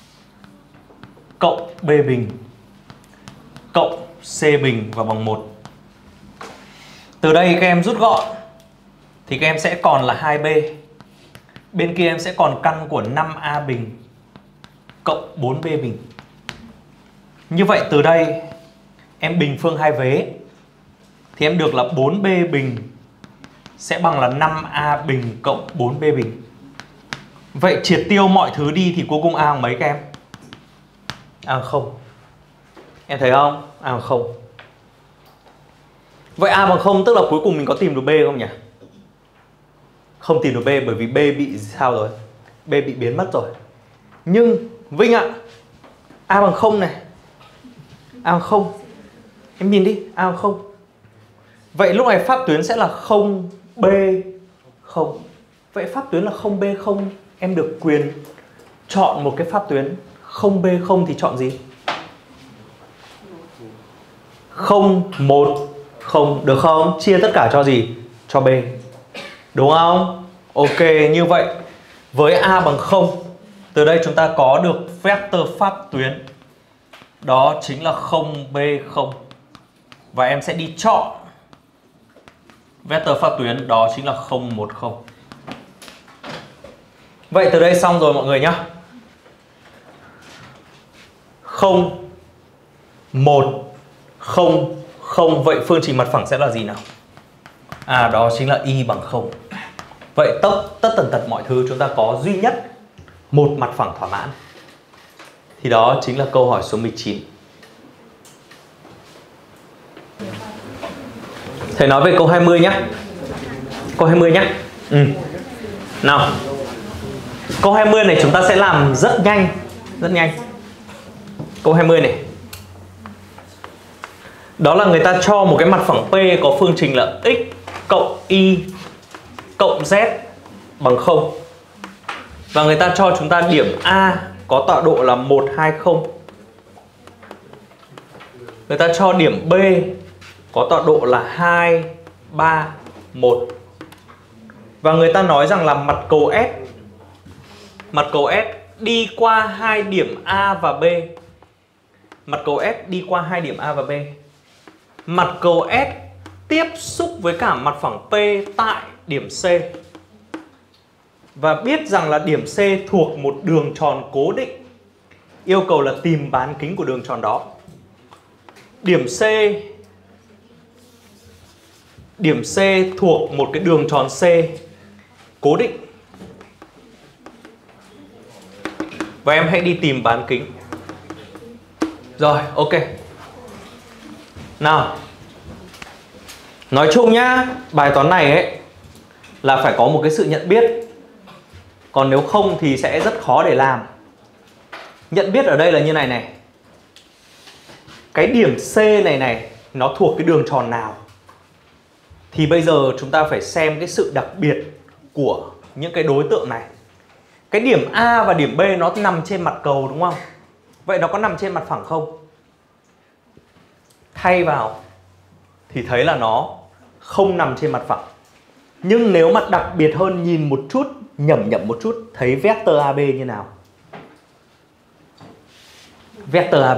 cộng B bình cộng C bình và bằng 1. Từ đây các em rút gọn thì các em sẽ còn là 2B. Bên kia em sẽ còn căn của 5A bình cộng 4B bình. Như vậy từ đây em bình phương hai vế thì em được là 4B bình sẽ bằng là 5A bình cộng 4B bình. Vậy triệt tiêu mọi thứ đi thì cuối cùng A bằng mấy các em? A bằng 0. Em thấy không? A bằng 0. Vậy A bằng 0 tức là cuối cùng mình có tìm được B không nhỉ? Không tìm được B bởi vì B bị sao rồi? B bị biến mất rồi. Nhưng Vinh ạ, A bằng 0 này, A bằng 0. Em nhìn đi, A bằng 0. Vậy lúc này pháp tuyến sẽ là 0B0. Vậy pháp tuyến là 0B0, em được quyền chọn một cái pháp tuyến 0B0 thì chọn gì? 0, 1, 0, được không? Chia tất cả cho gì? Cho B. Đúng không? Ok, như vậy với A bằng 0, từ đây chúng ta có được vectơ pháp tuyến. Đó chính là 0B0. Và em sẽ đi chọn vectơ pháp tuyến, đó chính là 010. Vậy từ đây xong rồi mọi người nhá. 0, 1, 0, 0. Vậy phương trình mặt phẳng sẽ là gì nào? Đó chính là Y bằng 0. Vậy tất tần tật mọi thứ chúng ta có duy nhất một mặt phẳng thỏa mãn. Thì đó chính là câu hỏi số 19. Thầy nói về câu 20 nhé. Câu 20 nhé. Nào. Câu 20 này chúng ta sẽ làm rất nhanh. Rất nhanh. Câu 20 này. Đó là người ta cho một cái mặt phẳng P có phương trình là x cộng y cộng z bằng 0. Và người ta cho chúng ta điểm A có tọa độ là 1, 2, 0. Người ta cho điểm B có tọa độ là 2, 3, 1. Và người ta nói rằng là mặt cầu S đi qua hai điểm A và B. Mặt cầu S đi qua hai điểm A và B. Mặt cầu S tiếp xúc với cả mặt phẳng P tại điểm C. Và biết rằng là điểm C thuộc một đường tròn cố định. Yêu cầu là tìm bán kính của đường tròn đó. Điểm C thuộc một cái đường tròn C cố định. Và em hãy đi tìm bán kính. Rồi, ok. Nào. Nói chung nhá, bài toán này ấy là phải có một cái sự nhận biết. Còn nếu không thì sẽ rất khó để làm. Nhận biết ở đây là như này này. Cái điểm C này nó thuộc cái đường tròn nào? Thì bây giờ chúng ta phải xem cái sự đặc biệt của những cái đối tượng này. Cái điểm A và điểm B nó nằm trên mặt cầu đúng không? Vậy nó có nằm trên mặt phẳng không? Thay vào thì thấy là nó không nằm trên mặt phẳng. Nhưng nếu mà đặc biệt hơn, nhìn một chút, nhẩm một chút, thấy vectơ AB như nào? Vectơ AB.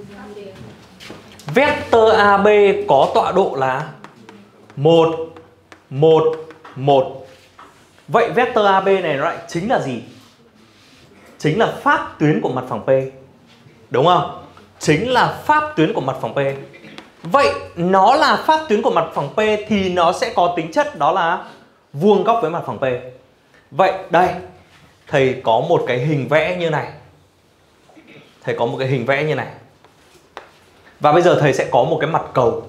Vectơ AB có tọa độ là 1, 1, 1. Vậy vectơ AB này nó lại chính là gì? Chính là pháp tuyến của mặt phẳng P. Đúng không? Chính là pháp tuyến của mặt phẳng P. Vậy nó là pháp tuyến của mặt phẳng P thì nó sẽ có tính chất đó là vuông góc với mặt phẳng P. Vậy đây, thầy có một cái hình vẽ như này. Thầy có một cái hình vẽ như này. Và bây giờ thầy sẽ có một cái mặt cầu.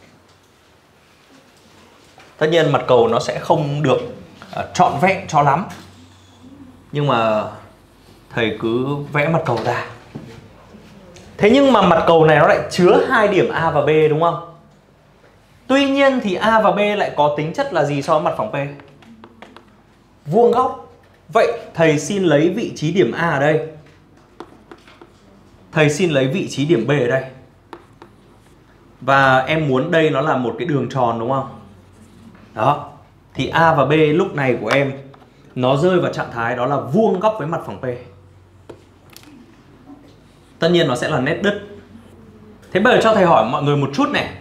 Tất nhiên mặt cầu nó sẽ không được trọn vẹn cho lắm. Nhưng mà thầy cứ vẽ mặt cầu ra. Thế nhưng mà mặt cầu này nó lại chứa hai điểm A và B đúng không? Tuy nhiên thì A và B lại có tính chất là gì so với mặt phẳng P? Vuông góc. Vậy thầy xin lấy vị trí điểm A ở đây. Thầy xin lấy vị trí điểm B ở đây. Và em muốn đây nó là một cái đường tròn đúng không? Đó. Thì A và B lúc này của em nó rơi vào trạng thái đó là vuông góc với mặt phẳng P. Tất nhiên nó sẽ là nét đứt. Thế bây giờ cho thầy hỏi mọi người một chút này.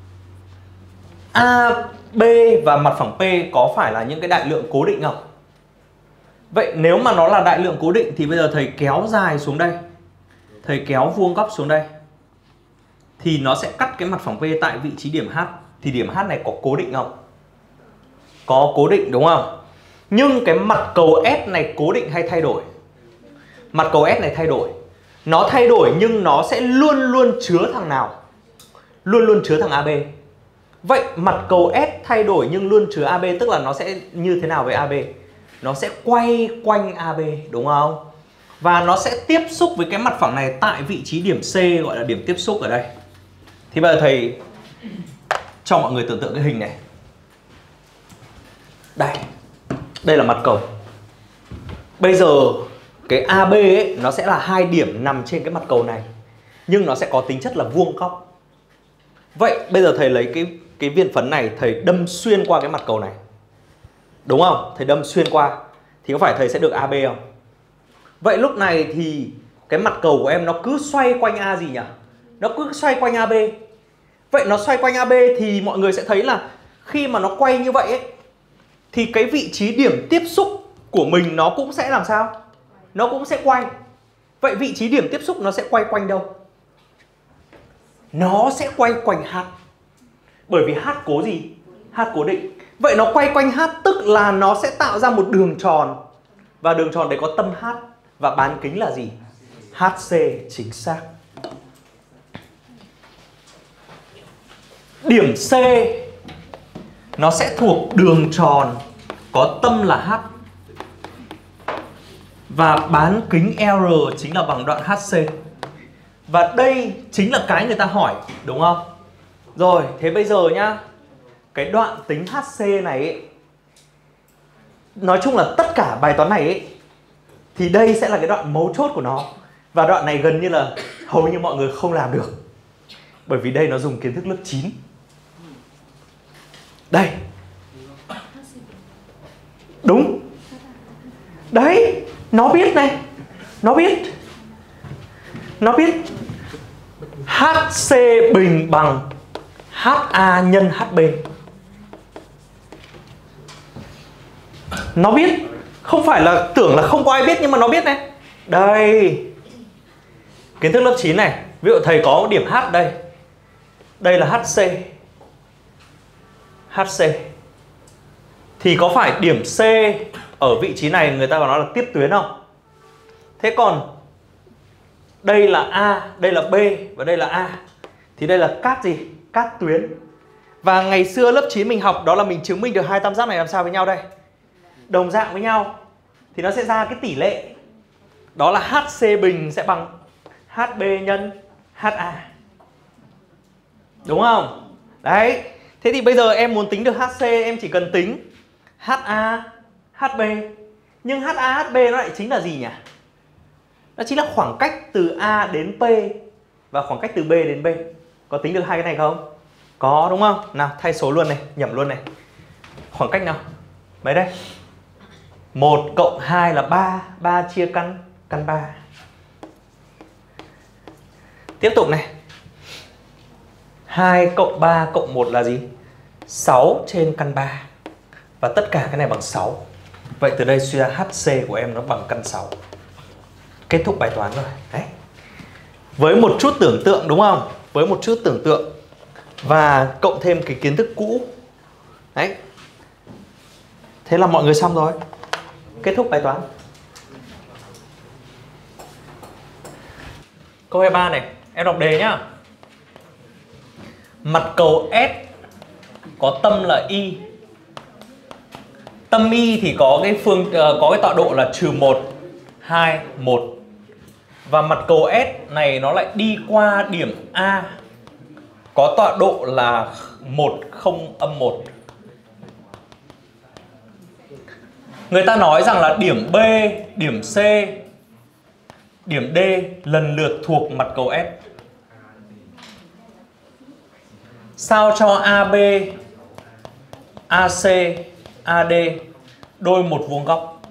A, B và mặt phẳng P có phải là những cái đại lượng cố định không? Vậy nếu mà nó là đại lượng cố định thì bây giờ thầy kéo dài xuống đây, thầy kéo vuông góc xuống đây, thì nó sẽ cắt cái mặt phẳng P tại vị trí điểm H. Thì điểm H này có cố định không? Có cố định đúng không? Nhưng cái mặt cầu S này cố định hay thay đổi? Mặt cầu S này thay đổi. Nó thay đổi nhưng nó sẽ luôn luôn chứa thằng nào? Luôn luôn chứa thằng AB. Vậy mặt cầu S thay đổi nhưng luôn chứa AB, tức là nó sẽ như thế nào với AB? Nó sẽ quay quanh AB đúng không? Và nó sẽ tiếp xúc với cái mặt phẳng này tại vị trí điểm C, gọi là điểm tiếp xúc ở đây. Thì bây giờ thầy cho mọi người tưởng tượng cái hình này. Đây. Đây là mặt cầu. Bây giờ cái AB ấy nó sẽ là hai điểm nằm trên cái mặt cầu này, nhưng nó sẽ có tính chất là vuông góc. Vậy bây giờ thầy lấy cái viên phấn này, thầy đâm xuyên qua cái mặt cầu này. Đúng không? Thầy đâm xuyên qua thì có phải thầy sẽ được AB không? Vậy lúc này thì cái mặt cầu của em nó cứ xoay quanh A gì nhỉ? Nó cứ xoay quanh AB. Vậy nó xoay quanh AB thì mọi người sẽ thấy là khi mà nó quay như vậy ấy, thì cái vị trí điểm tiếp xúc của mình nó cũng sẽ làm sao? Nó cũng sẽ quay. Vậy vị trí điểm tiếp xúc nó sẽ quay quanh đâu? Nó sẽ quay quanh H. Bởi vì H cố gì? H cố định. Vậy nó quay quanh H tức là nó sẽ tạo ra một đường tròn. Và đường tròn đấy có tâm H. Và bán kính là gì? HC chính xác. Điểm C nó sẽ thuộc đường tròn có tâm là H. Và bán kính R chính là bằng đoạn HC. Và đây chính là cái người ta hỏi, đúng không? Rồi, thế bây giờ nhá, cái đoạn tính HC này ấy, nói chung là tất cả bài toán này ấy, thì đây sẽ là cái đoạn mấu chốt của nó. Và đoạn này gần như là hầu như mọi người không làm được. Bởi vì đây nó dùng kiến thức lớp 9. Đây. Đúng. Đấy, nó biết này. Nó biết. Nó biết HC bình bằng HA nhân HB. Nó biết. Không phải là tưởng là không có ai biết nhưng mà nó biết này. Đây. Kiến thức lớp 9 này. Ví dụ thầy có điểm H đây. Đây là HC. HC. Thì có phải điểm C ở vị trí này người ta bảo nó là tiếp tuyến không? Thế còn đây là A, đây là B và đây là A. Thì đây là cát gì? Cát tuyến. Và ngày xưa lớp 9 mình học đó là mình chứng minh được hai tam giác này làm sao với nhau đây? Đồng dạng với nhau. Thì nó sẽ ra cái tỷ lệ. Đó là HC bình sẽ bằng HB nhân HA. Đúng không? Đấy. Thế thì bây giờ em muốn tính được HC em chỉ cần tính HA, HB. Nhưng HA, HB nó lại chính là gì nhỉ? Nó chính là khoảng cách từ A đến P và khoảng cách từ B đến B. Có tính được hai cái này không? Có đúng không? Nào thay số luôn này, nhẩm luôn này. Khoảng cách nào? Mấy đây? 1 cộng 2 là 3. 3 chia căn 3. Tiếp tục này. 2 cộng 3 cộng 1 là gì? 6 trên căn 3. Và tất cả cái này bằng 6. Vậy từ đây suy ra HC của em nó bằng căn 6. Kết thúc bài toán rồi. Đấy. Với một chút tưởng tượng đúng không? Với một chút tưởng tượng. Và cộng thêm cái kiến thức cũ. Đấy. Thế là mọi người xong rồi. Kết thúc bài toán. Câu 23 này. Em đọc đề nhá. Mặt cầu S có tâm là Y. Tâm Y thì có cái tọa độ là -1, 2, 1. Và mặt cầu S này nó lại đi qua điểm A. có tọa độ là 1, 0, âm 1. Người ta nói rằng là điểm B, điểm C, điểm D lần lượt thuộc mặt cầu S. Sao cho AB, AC, AD đôi một vuông góc.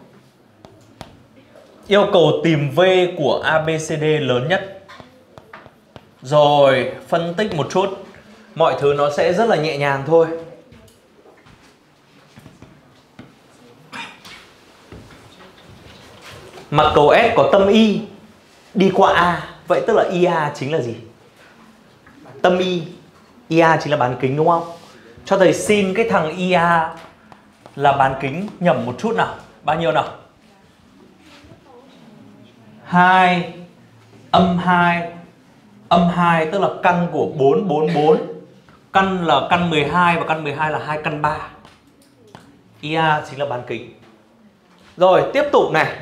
Yêu cầu tìm V của ABCD lớn nhất. Rồi phân tích một chút, mọi thứ nó sẽ rất là nhẹ nhàng thôi. Mặt cầu S có tâm Y đi qua A, vậy tức là IA chính là gì? Tâm Y, IA chính là bán kính đúng không? Cho thầy xin cái thằng IA là bán kính nhẩm một chút nào. Bao nhiêu nào? 2, âm 2, âm 2 tức là căn của 4, 4, 4. Căn là căn 12 và căn 12 là 2 căn 3. IA chính là bán kính. Rồi tiếp tục này.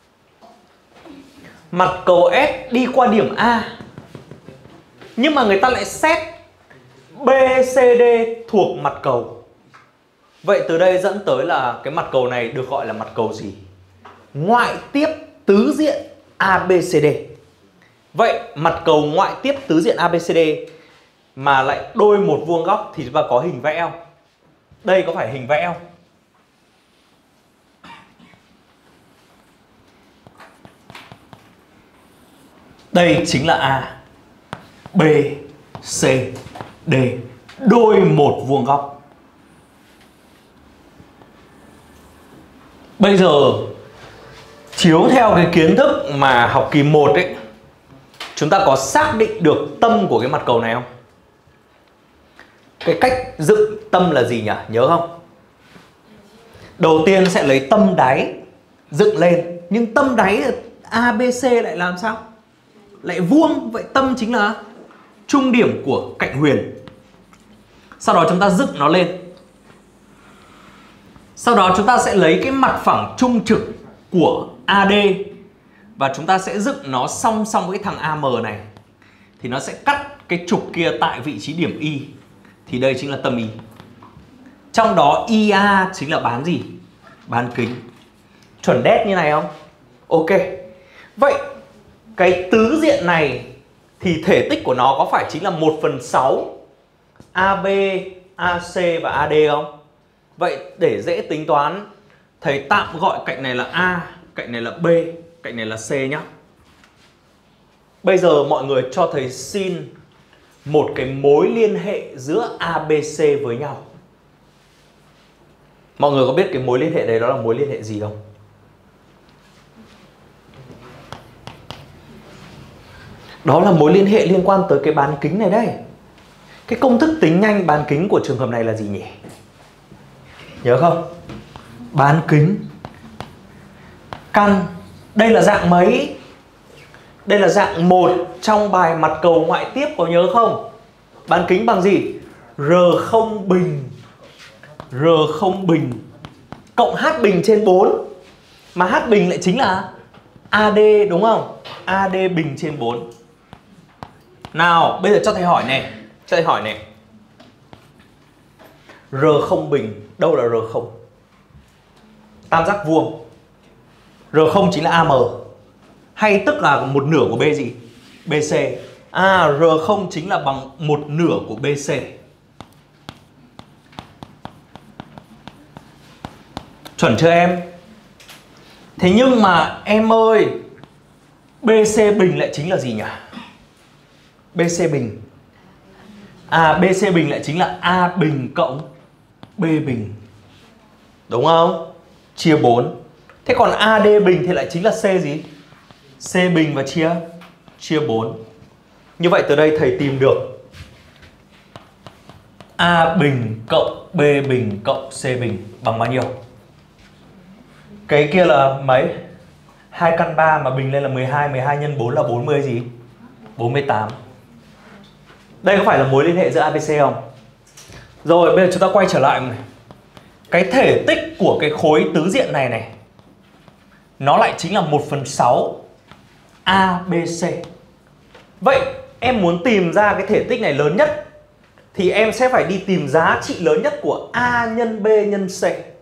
Mặt cầu S đi qua điểm A, nhưng mà người ta lại xét BCD thuộc mặt cầu. Vậy từ đây dẫn tới là cái mặt cầu này được gọi là mặt cầu gì? Ngoại tiếp tứ diện ABCD. Vậy mặt cầu ngoại tiếp tứ diện ABCD mà lại đôi một vuông góc thì chúng ta có hình vẽ không? Đây có phải hình vẽ không? Đây chính là A, B, C, D đôi một vuông góc. Bây giờ chiếu theo cái kiến thức mà học kỳ 1 ấy, chúng ta có xác định được tâm của cái mặt cầu này không? Cái cách dựng tâm là gì nhỉ? Nhớ không? Đầu tiên sẽ lấy tâm đáy dựng lên. Nhưng tâm đáy ABC lại làm sao? Lại vuông. Vậy tâm chính là trung điểm của cạnh huyền. Sau đó chúng ta dựng nó lên. Sau đó chúng ta sẽ lấy cái mặt phẳng trung trực của AD và chúng ta sẽ dựng nó song song với cái thằng AM này. Thì nó sẽ cắt cái trục kia tại vị trí điểm Y. Thì đây chính là tâm Y. Trong đó IA chính là bán gì? Bán kính. Chuẩn đét như này không? Ok. Vậy cái tứ diện này thì thể tích của nó có phải chính là 1/6 AB, AC và AD không? Vậy để dễ tính toán, thầy tạm gọi cạnh này là A, cạnh này là B, cạnh này là C nhá. Bây giờ mọi người cho thầy xin một cái mối liên hệ giữa ABC với nhau. Mọi người có biết cái mối liên hệ đấy đó là mối liên hệ gì không? Đó là mối liên hệ liên quan tới cái bán kính này đây. Cái công thức tính nhanh bán kính của trường hợp này là gì nhỉ? Nhớ không? Bán kính căn. Đây là dạng mấy? Đây là dạng 1 trong bài mặt cầu ngoại tiếp, có nhớ không? Bán kính bằng gì? R0 bình. R0 bình cộng H bình trên 4. Mà H bình lại chính là AD đúng không? AD bình trên 4. Nào, bây giờ cho thầy hỏi này. Cho thầy hỏi này. R0 bình, đâu là R0? Tam giác vuông. R0 chính là AM. Hay tức là một nửa của B gì? BC. À, R0 chính là bằng một nửa của BC. Chuẩn chưa em? Thế nhưng mà em ơi, BC bình lại chính là gì nhỉ? BC bình. À, BC bình lại chính là A bình cộng B bình. Đúng không? Chia 4. Thế còn AD bình thì lại chính là C gì? C bình và chia 4. Như vậy từ đây thầy tìm được A bình cộng B bình cộng C bình bằng bao nhiêu? Cái kia là mấy? 2 căn 3 mà bình lên là 12. 12 nhân 4 là 40 gì? 48. Đây có phải là mối liên hệ giữa ABC không? Rồi bây giờ chúng ta quay trở lại này. Cái thể tích của cái khối tứ diện này này, nó lại chính là 1/6 ABC. Vậy em muốn tìm ra cái thể tích này lớn nhất thì em sẽ phải đi tìm giá trị lớn nhất của A nhân B nhân C.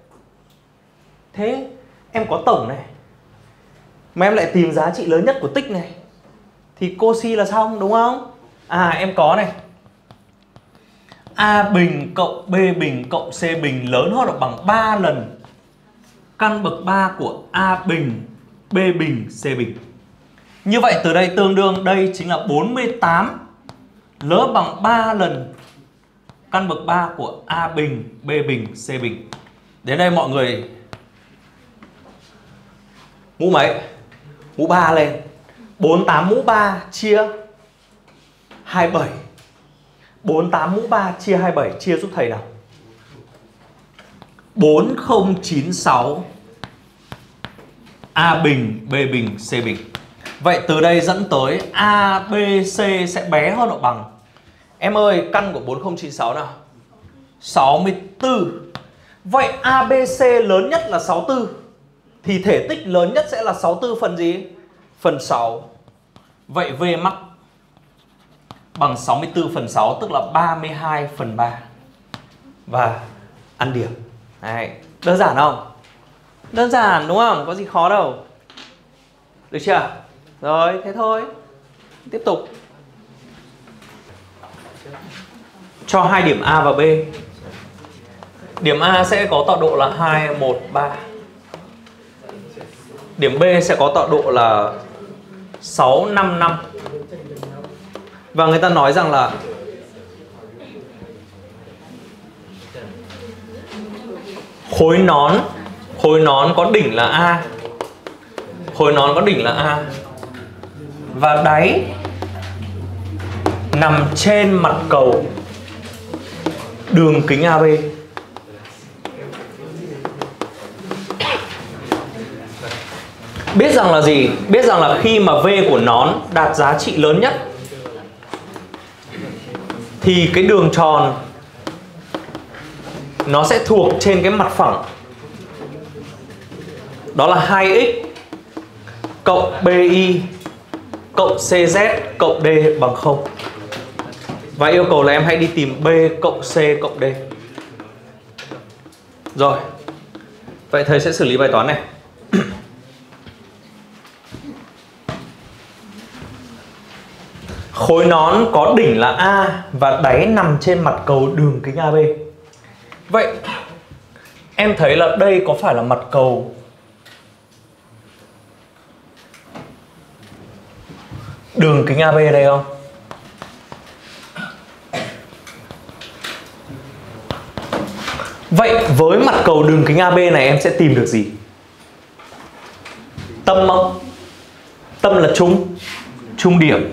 Thế em có tổng này mà em lại tìm giá trị lớn nhất của tích này thì cosi là xong, đúng không? Em có này, A bình cộng B bình cộng C bình lớn hơn hoặc bằng 3 lần căn bậc 3 của A bình, B bình, C bình. Như vậy từ đây tương đương đây chính là 48 lớn bằng 3 lần căn bậc 3 của A bình, B bình, C bình. Đến đây mọi người mũ mấy? Mũ 3 lên. 48 mũ 3 chia 27. 48 mũ 3 chia 27 chia giúp thầy nào. 4096 A bình, B bình, C bình. Vậy từ đây dẫn tới A, B, C sẽ bé hơn hoặc bằng. Em ơi, căn của 4096 nào? 64. Vậy ABC lớn nhất là 64 thì thể tích lớn nhất sẽ là 64 phần gì? Phần 6. Vậy V max bằng 64 phần 6 tức là 32 phần 3. Và ăn điểm. Đấy. Đơn giản không? Đơn giản đúng không? Có gì khó đâu. Được chưa? Rồi, thế thôi. Tiếp tục. Cho 2 điểm A và B. Điểm A sẽ có tọa độ là 2, 1, 3. Điểm B sẽ có tọa độ là 6, 5, 5. Và người ta nói rằng là khối nón có đỉnh là A. Khối nón có đỉnh là A. Và đáy nằm trên mặt cầu đường kính AB. Biết rằng là gì? Biết rằng là khi mà V của nón đạt giá trị lớn nhất thì cái đường tròn nó sẽ thuộc trên cái mặt phẳng. Đó là 2x cộng BI cộng CZ cộng D bằng 0. Và yêu cầu là em hãy đi tìm B cộng C cộng D. Rồi. Vậy thầy sẽ xử lý bài toán này. Khối nón có đỉnh là A và đáy nằm trên mặt cầu đường kính AB. Vậy em thấy là đây có phải là mặt cầu đường kính AB đây không? Vậy với mặt cầu đường kính AB này em sẽ tìm được gì? Tâm không? Tâm là trung điểm.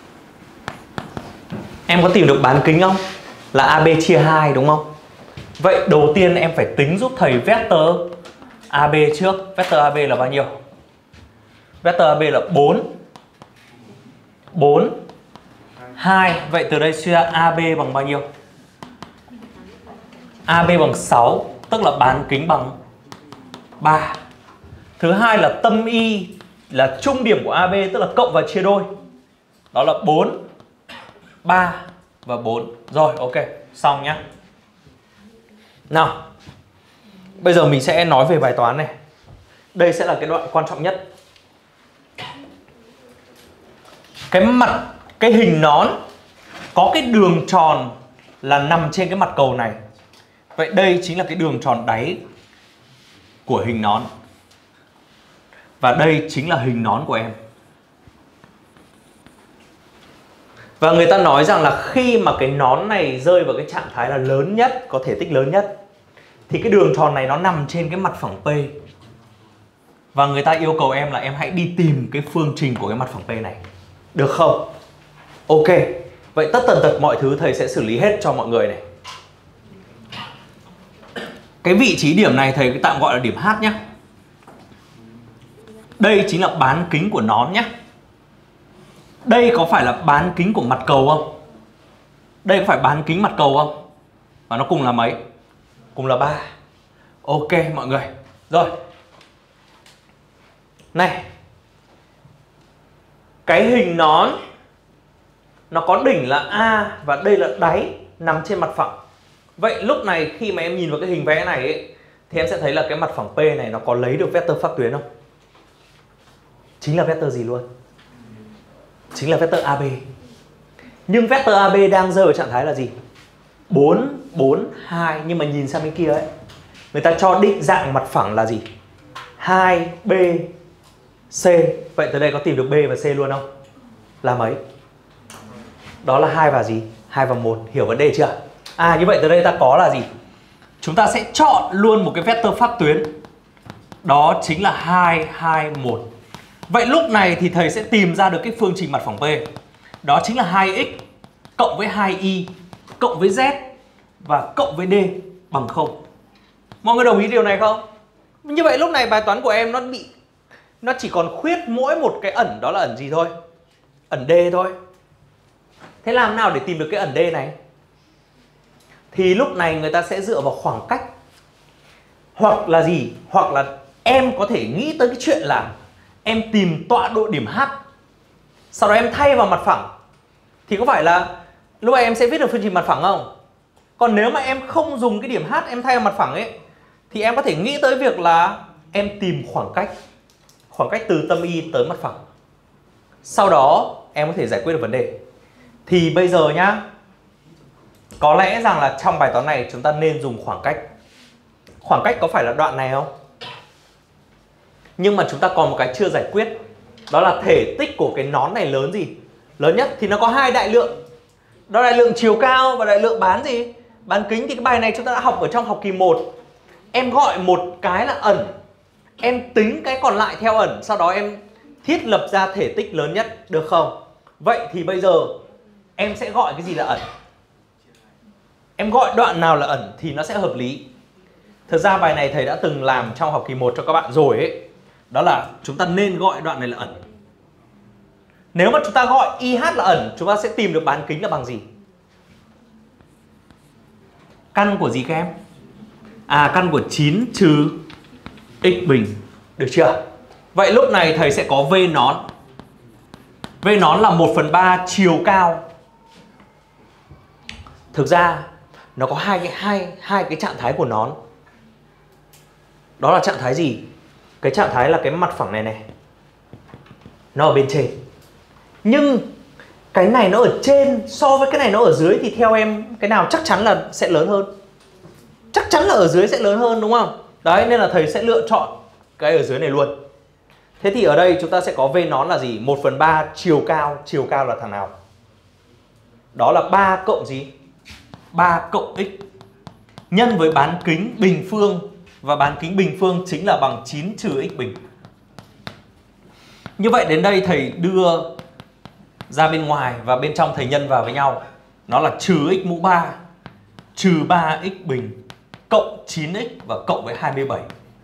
Em có tìm được bán kính không? Là AB chia 2 đúng không? Vậy đầu tiên em phải tính giúp thầy vector AB trước. Vector AB là bao nhiêu? Vector AB là 4 4 2. Vậy từ đây suy ra AB bằng bao nhiêu? AB bằng 6, tức là bán kính bằng 3. Thứ hai là tâm Y là trung điểm của AB, tức là cộng và chia đôi. Đó là 4 3 và 4. Rồi, ok, xong nhá. Nào, bây giờ mình sẽ nói về bài toán này. Đây sẽ là cái đoạn quan trọng nhất. Cái hình nón có cái đường tròn là nằm trên cái mặt cầu này. Vậy đây chính là cái đường tròn đáy của hình nón. Và đây chính là hình nón của em. Và người ta nói rằng là khi mà cái nón này rơi vào cái trạng thái là lớn nhất, có thể tích lớn nhất, thì cái đường tròn này nó nằm trên cái mặt phẳng P. Và người ta yêu cầu em là em hãy đi tìm cái phương trình của cái mặt phẳng P này. Được không? Ok. Vậy tất tần tật mọi thứ thầy sẽ xử lý hết cho mọi người này. Cái vị trí điểm này thầy tạm gọi là điểm H nhé. Đây chính là bán kính của nón nhé. Đây có phải là bán kính của mặt cầu không? Đây có phải bán kính mặt cầu không? Và nó cùng là mấy? Cùng là 3. Ok mọi người. Rồi. Này. Cái hình nón nó có đỉnh là A và đây là đáy nằm trên mặt phẳng. Vậy lúc này khi mà em nhìn vào cái hình vẽ này ấy, thì em sẽ thấy là cái mặt phẳng P này nó có lấy được vectơ phác tuyến không? Chính là vectơ gì luôn? Chính là vectơ AB. Nhưng vectơ AB đang rơi ở trạng thái là gì? 4, 4, 2. Nhưng mà nhìn sang bên kia ấy, người ta cho định dạng mặt phẳng là gì? 2, B, C. Vậy từ đây có tìm được B và C luôn không? Là mấy? Đó là 2 và gì? 2 và 1. Hiểu vấn đề chưa? Như vậy từ đây ta có là gì? Chúng ta sẽ chọn luôn một cái vectơ phác tuyến. Đó chính là 2, 2, 1. Vậy lúc này thì thầy sẽ tìm ra được cái phương trình mặt phẳng P. Đó chính là 2x cộng với 2y cộng với z và cộng với d bằng 0. Mọi người đồng ý điều này không? Như vậy lúc này bài toán của em nó chỉ còn khuyết mỗi một cái ẩn, đó là ẩn gì thôi? Ẩn d thôi. Thế làm nào để tìm được cái ẩn d này? Thì lúc này người ta sẽ dựa vào khoảng cách. Hoặc là gì? Hoặc là em có thể nghĩ tới cái chuyện là em tìm tọa độ điểm H, sau đó em thay vào mặt phẳng. Thì có phải là lúc này em sẽ viết được phương trình mặt phẳng không? Còn nếu mà em không dùng cái điểm H, em thay vào mặt phẳng ấy, thì em có thể nghĩ tới việc là em tìm khoảng cách từ tâm Y tới mặt phẳng. Sau đó em có thể giải quyết được vấn đề. Thì bây giờ nhá, có lẽ rằng là trong bài toán này chúng ta nên dùng khoảng cách. Khoảng cách có phải là đoạn này không? Nhưng mà chúng ta còn một cái chưa giải quyết. Đó là thể tích của cái nón này lớn gì? Lớn nhất thì nó có hai đại lượng. Đó là đại lượng chiều cao và đại lượng bán gì? Bán kính. Thì cái bài này chúng ta đã học ở trong học kỳ 1. Em gọi một cái là ẩn, em tính cái còn lại theo ẩn, sau đó em thiết lập ra thể tích lớn nhất, được không? Vậy thì bây giờ em sẽ gọi cái gì là ẩn? Em gọi đoạn nào là ẩn thì nó sẽ hợp lý. Thực ra bài này thầy đã từng làm trong học kỳ 1 cho các bạn rồi ấy. Đó là chúng ta nên gọi đoạn này là ẩn. Nếu mà chúng ta gọi IH là ẩn, chúng ta sẽ tìm được bán kính là bằng gì? Căn của gì các em? Căn của 9 trừ x bình. Được chưa? Vậy lúc này thầy sẽ có V nón. V nón là 1/3 chiều cao. Thực ra nó có hai cái trạng thái của nón. Đó là trạng thái gì? Cái trạng thái là cái mặt phẳng này này, nó ở bên trên. Nhưng cái này nó ở trên so với cái này nó ở dưới, thì theo em cái nào chắc chắn là sẽ lớn hơn? Chắc chắn là ở dưới sẽ lớn hơn, đúng không? Đấy, nên là thầy sẽ lựa chọn cái ở dưới này luôn. Thế thì ở đây chúng ta sẽ có V nón là gì? 1/3 chiều cao. Chiều cao là thằng nào? Đó là 3 cộng gì? 3 cộng x nhân với bán kính bình phương. Và bán kính bình phương chính là bằng 9 trừ x bình. Như vậy đến đây thầy đưa ra bên ngoài và bên trong thầy nhân vào với nhau. Nó là trừ x mũ 3 trừ 3x bình cộng 9x và cộng với 27.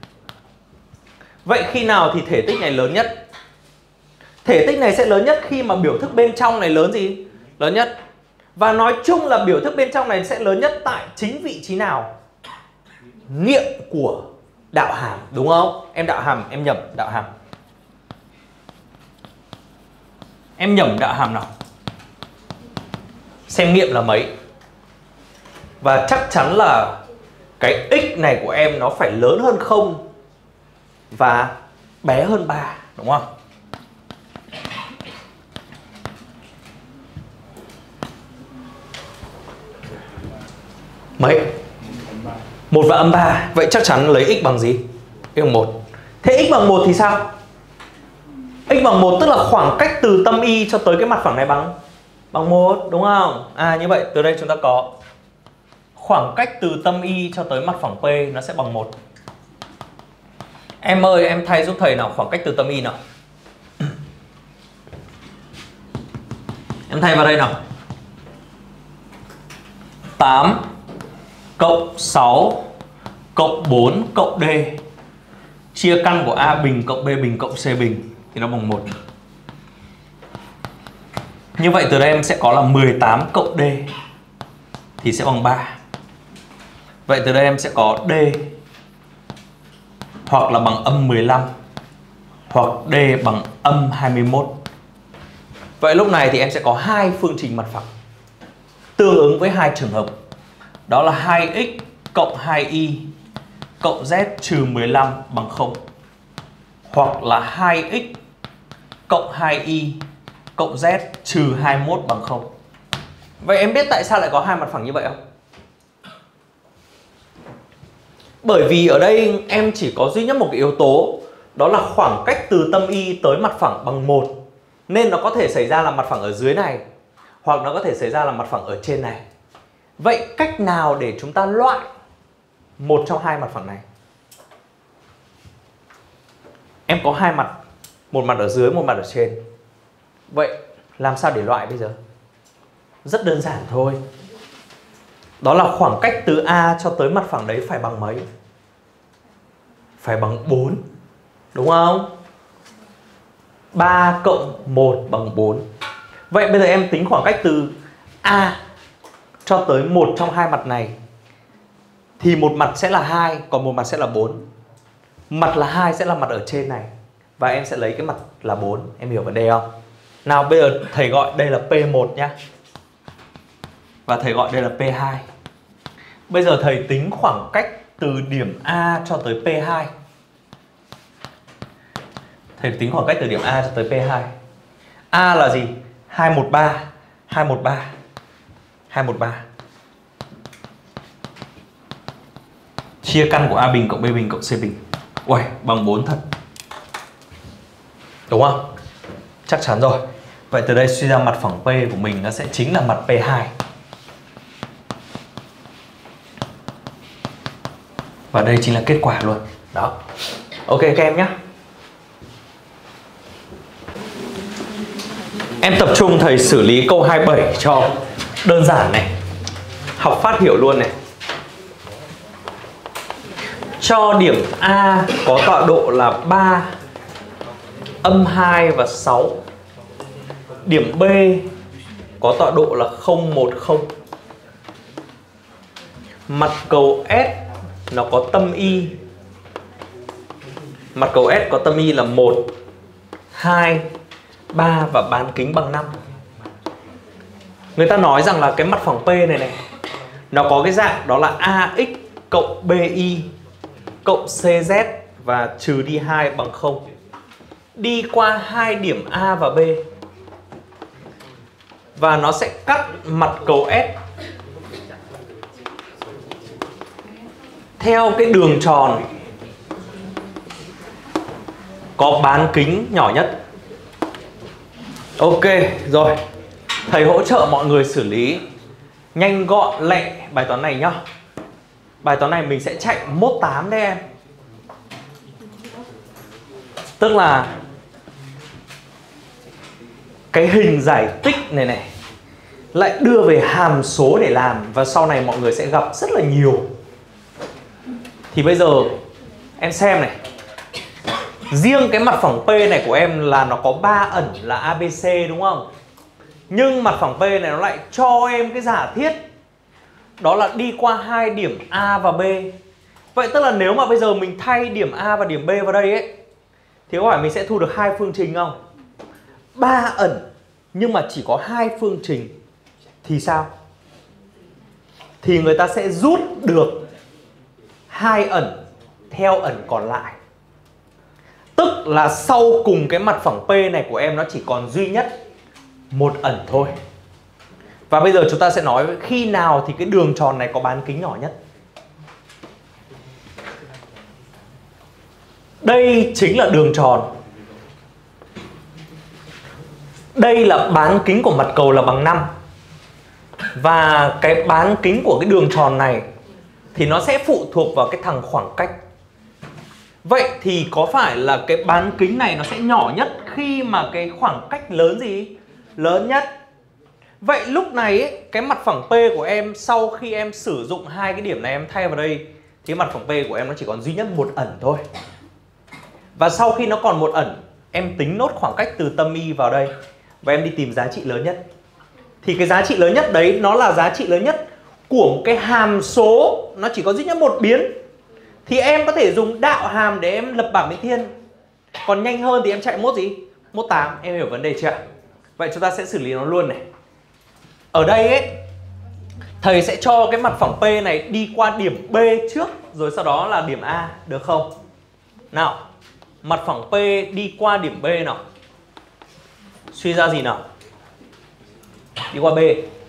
Vậy khi nào thì thể tích này lớn nhất? Thể tích này sẽ lớn nhất khi mà biểu thức bên trong này lớn gì? Lớn nhất. Và nói chung là biểu thức bên trong này sẽ lớn nhất tại chính vị trí nào? Nghiệm của đạo hàm, đúng không? Em đạo hàm, em nhẩm đạo hàm. Em nhẩm đạo hàm nào? Xem nghiệm là mấy? Và chắc chắn là cái x này của em nó phải lớn hơn 0 và bé hơn 3, đúng không? Mấy? 1 và âm 3. Vậy chắc chắn lấy x bằng gì? X bằng 1. Thế x bằng 1 thì sao? X bằng 1 tức là khoảng cách từ tâm Y cho tới cái mặt phẳng này bằng 1, đúng không? Như vậy từ đây chúng ta có khoảng cách từ tâm Y cho tới mặt phẳng P nó sẽ bằng 1. Em ơi, em thay giúp thầy nào khoảng cách từ tâm Y nào. Em thay vào đây nào. 8 cộng 6 cộng 4 cộng D chia căn của A bình cộng B bình cộng C bình thì nó bằng 1. Như vậy từ đây em sẽ có là 18 cộng D thì sẽ bằng 3. Vậy từ đây em sẽ có D hoặc là bằng âm 15 hoặc D bằng âm 21. Vậy lúc này thì em sẽ có hai phương trình mặt phẳng tương ứng với hai trường hợp. Đó là 2x cộng 2y cộng z trừ 15 bằng 0. Hoặc là 2x cộng 2y cộng z trừ 21 bằng 0. Vậy em biết tại sao lại có hai mặt phẳng như vậy không? Bởi vì ở đây em chỉ có duy nhất một cái yếu tố, đó là khoảng cách từ tâm y tới mặt phẳng bằng 1. Nên nó có thể xảy ra là mặt phẳng ở dưới này, hoặc nó có thể xảy ra là mặt phẳng ở trên này. Vậy cách nào để chúng ta loại một trong hai mặt phẳng này? Em có hai mặt, một mặt ở dưới, một mặt ở trên. Vậy làm sao để loại bây giờ? Rất đơn giản thôi. Đó là khoảng cách từ A cho tới mặt phẳng đấy phải bằng mấy? Phải bằng 4. Đúng không? 3 cộng 1 bằng 4. Vậy bây giờ em tính khoảng cách từ A cho tới một trong hai mặt này. Thì một mặt sẽ là 2, còn một mặt sẽ là 4. Mặt là 2 sẽ là mặt ở trên này. Và em sẽ lấy cái mặt là 4. Em hiểu vấn đề không? Nào bây giờ thầy gọi đây là P1 nhá. Và thầy gọi đây là P2. Bây giờ thầy tính khoảng cách từ điểm A cho tới P2. Thầy tính khoảng cách từ điểm A cho tới P2. A là gì? 213, 213, 213. Chia căn của A bình cộng B bình cộng C bình. Uầy, bằng 4 thật. Đúng không? Chắc chắn rồi. Vậy từ đây suy ra mặt phẳng P của mình nó sẽ chính là mặt P2. Và đây chính là kết quả luôn. Đó. Ok các em nhé. Em tập trung thầy xử lý câu 27 cho đơn giản này. Học phát hiểu luôn này. Cho điểm A có tọa độ là 3, âm 2 và 6. Điểm B có tọa độ là 0, 1, 0. Mặt cầu S nó có tâm y. Mặt cầu S có tâm y là 1, 2, 3 và bán kính bằng 5. Người ta nói rằng là cái mặt phẳng P này nó có cái dạng đó là AX cộng BY cộng CZ và trừ đi 2 bằng 0. Đi qua hai điểm A và B. Và nó sẽ cắt mặt cầu S theo cái đường tròn có bán kính nhỏ nhất. Ok, rồi. Thầy hỗ trợ mọi người xử lý nhanh gọn lẹ bài toán này nhá. Bài toán này mình sẽ chạy mốt 8 đấy em. Tức là cái hình giải tích này lại đưa về hàm số để làm. Và sau này mọi người sẽ gặp rất là nhiều. Thì bây giờ em xem này. Riêng cái mặt phẳng P này của em là nó có 3 ẩn là ABC đúng không? Nhưng mặt phẳng P này nó lại cho em cái giả thiết đó là đi qua hai điểm A và B. Vậy tức là nếu mà bây giờ mình thay điểm A và điểm B vào đây ấy, thì có phải mình sẽ thu được hai phương trình không? 3 ẩn nhưng mà chỉ có hai phương trình thì sao? Thì người ta sẽ rút được hai ẩn theo ẩn còn lại. Tức là sau cùng cái mặt phẳng P này của em nó chỉ còn duy nhất một ẩn thôi. Và bây giờ chúng ta sẽ nói khi nào thì cái đường tròn này có bán kính nhỏ nhất. Đây chính là đường tròn. Đây là bán kính của mặt cầu là bằng 5. Và cái bán kính của cái đường tròn này thì nó sẽ phụ thuộc vào cái thằng khoảng cách. Vậy thì có phải là cái bán kính này nó sẽ nhỏ nhất khi mà cái khoảng cách lớn gì? Lớn nhất. Vậy lúc này ấy, cái mặt phẳng P của em sau khi em sử dụng hai cái điểm này em thay vào đây thì mặt phẳng P của em nó chỉ còn duy nhất một ẩn thôi. Và sau khi nó còn một ẩn, em tính nốt khoảng cách từ tâm y vào đây và em đi tìm giá trị lớn nhất. Thì cái giá trị lớn nhất đấy nó là giá trị lớn nhất của một cái hàm số nó chỉ có duy nhất một biến. Thì em có thể dùng đạo hàm để em lập bảng biến thiên. Còn nhanh hơn thì em chạy mốt gì? Mốt 8, em hiểu vấn đề chưa? Vậy chúng ta sẽ xử lý nó luôn này. Ở đây ấy, thầy sẽ cho cái mặt phẳng P này đi qua điểm B trước, rồi sau đó là điểm A, được không? Nào, mặt phẳng P đi qua điểm B nào. Suy ra gì nào? Đi qua B.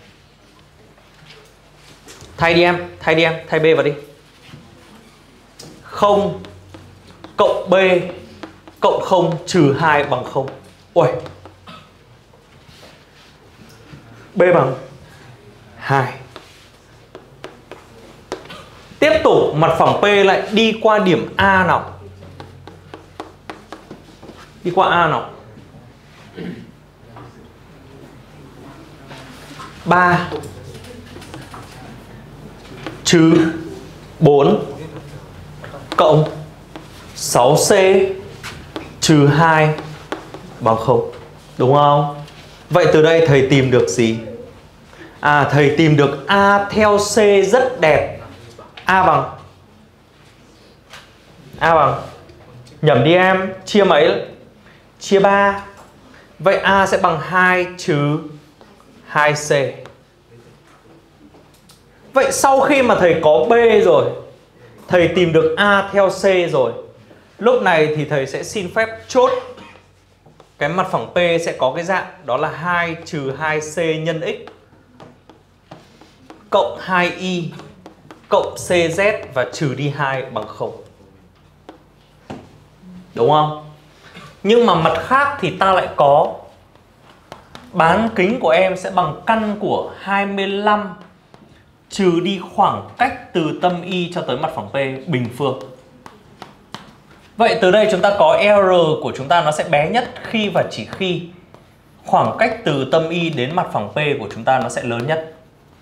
Thay đi em, thay B vào đi. 0 cộng B cộng 0 trừ 2 bằng 0. Ui, B bằng 2. Tiếp tục mặt phẳng P lại đi qua điểm A nào. Đi qua A nào. 3 trừ 4 cộng 6C trừ 2 bằng 0. Đúng không? Vậy từ đây thầy tìm được gì? Thầy tìm được A theo C rất đẹp. A bằng nhẩm đi em, chia mấy? Chia 3. Vậy A sẽ bằng 2 trừ 2C. Vậy sau khi mà thầy có B rồi, thầy tìm được A theo C rồi, lúc này thì thầy sẽ xin phép chốt cái mặt phẳng P sẽ có cái dạng đó là 2 trừ 2C nhân x cộng 2y cộng CZ và trừ đi 2 bằng 0. Đúng không? Nhưng mà mặt khác thì ta lại có bán kính của em sẽ bằng căn của 25 trừ đi khoảng cách từ tâm Y cho tới mặt phẳng P bình phương. Vậy từ đây chúng ta có R của chúng ta nó sẽ bé nhất khi và chỉ khi khoảng cách từ tâm Y đến mặt phẳng P của chúng ta nó sẽ lớn nhất.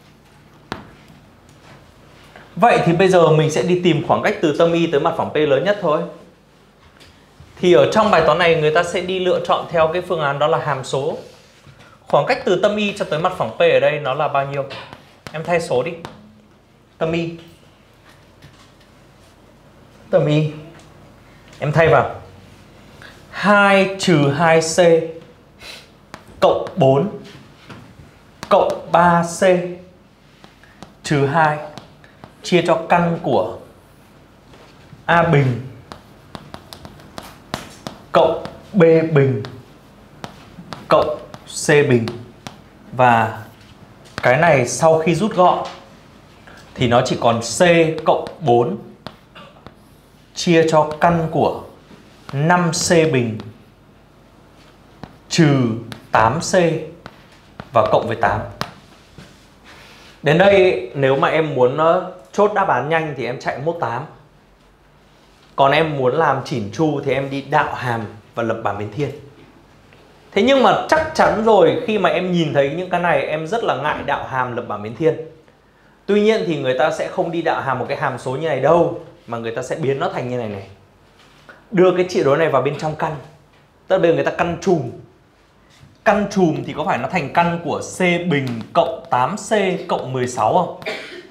Vậy thì bây giờ mình sẽ đi tìm khoảng cách từ tâm Y tới mặt phẳng P lớn nhất thôi. Thì ở trong bài toán này người ta sẽ đi lựa chọn theo cái phương án đó là hàm số. Khoảng cách từ tâm Y cho tới mặt phẳng P ở đây nó là bao nhiêu? Em thay số đi. Tâm Y em thay vào 2 trừ 2C cộng 4 cộng 3C trừ 2 chia cho căn của A bình cộng B bình cộng C bình. Và cái này sau khi rút gọn thì nó chỉ còn C cộng 4 chia cho căn của 5C bình trừ 8C và cộng với 8. Đến đây nếu mà em muốn chốt đáp án nhanh thì em chạy mốt 8. Còn em muốn làm chỉn chu thì em đi đạo hàm và lập bảng biến thiên. Thế nhưng mà chắc chắn rồi, khi mà em nhìn thấy những cái này em rất là ngại đạo hàm lập bảng biến thiên. Tuy nhiên thì người ta sẽ không đi đạo hàm một cái hàm số như này đâu, mà người ta sẽ biến nó thành như này này. Đưa cái trị đối này vào bên trong căn. Tức là bây giờ người ta căn chùm. Căn chùm thì có phải nó thành căn của C bình cộng 8C cộng 16 không?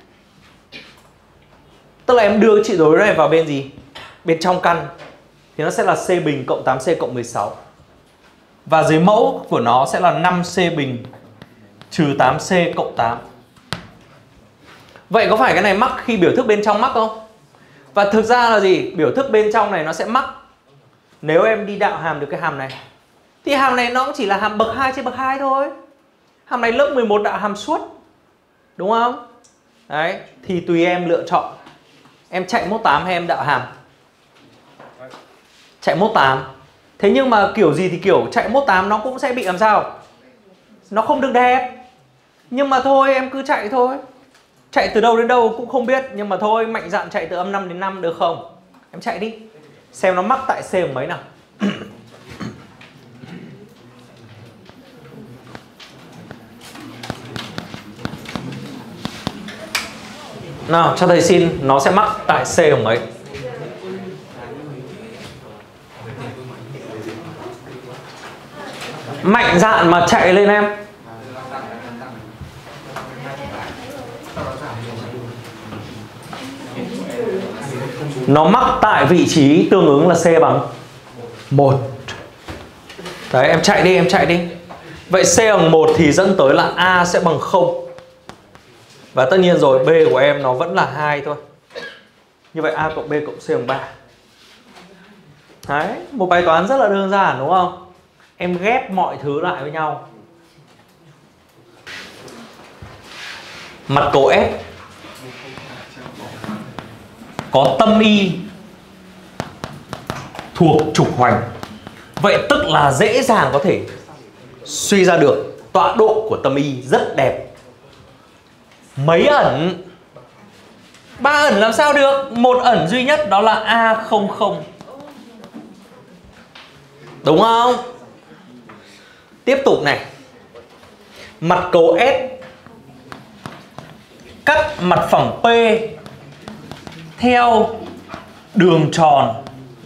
Tức là em đưa cái trị đối này vào bên gì? Bên trong căn. Thì nó sẽ là C bình cộng 8C cộng 16. Và dưới mẫu của nó sẽ là 5C bình trừ 8C cộng 8. Vậy có phải cái này mắc khi biểu thức bên trong mắc không? Và thực ra là gì? Biểu thức bên trong này nó sẽ mắc nếu em đi đạo hàm được cái hàm này. Thì hàm này nó cũng chỉ là hàm bậc 2 trên bậc 2 thôi. Hàm này lớp 11 đạo hàm suốt. Đúng không? Đấy, thì tùy em lựa chọn. Em chạy mốt 8 hay em đạo hàm? Chạy mốt 8. Thế nhưng mà kiểu gì thì kiểu chạy mốt 8 nó cũng sẽ bị làm sao? Nó không được đẹp. Nhưng mà thôi em cứ chạy thôi. Chạy từ đâu đến đâu cũng không biết. Nhưng mà thôi mạnh dạn chạy từ âm 5 đến 5 được không? Em chạy đi. Xem nó mắc tại C mấy nào. Nào cho thầy xin, nó sẽ mắc tại C ở mấy? Mạnh dạn mà chạy lên em. Nó mắc tại vị trí tương ứng là C bằng 1. Đấy em chạy đi, em chạy đi. Vậy C bằng 1 thì dẫn tới là A sẽ bằng 0. Và tất nhiên rồi, B của em nó vẫn là 2 thôi. Như vậy A cộng B cộng C bằng 3. Đấy, một bài toán rất là đơn giản đúng không? Em ghép mọi thứ lại với nhau. Mặt cầu S có tâm Y thuộc trục hoành. Vậy tức là dễ dàng có thể suy ra được tọa độ của tâm Y rất đẹp. Mấy ẩn? 3 ẩn làm sao được? Một ẩn duy nhất đó là A00. Đúng không? Tiếp tục này. Mặt cầu S cắt mặt phẳng P theo đường tròn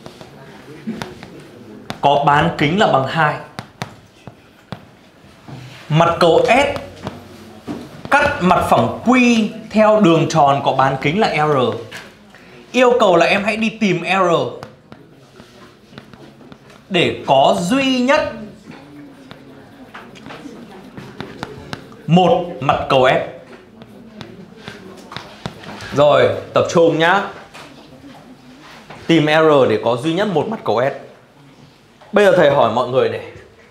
có bán kính là bằng 2. Mặt cầu S cắt mặt phẳng Q theo đường tròn có bán kính là R. Yêu cầu là em hãy đi tìm R để có duy nhất một mặt cầu S. Rồi, tập trung nhá. Tìm R để có duy nhất một mặt cầu S. Bây giờ thầy hỏi mọi người này.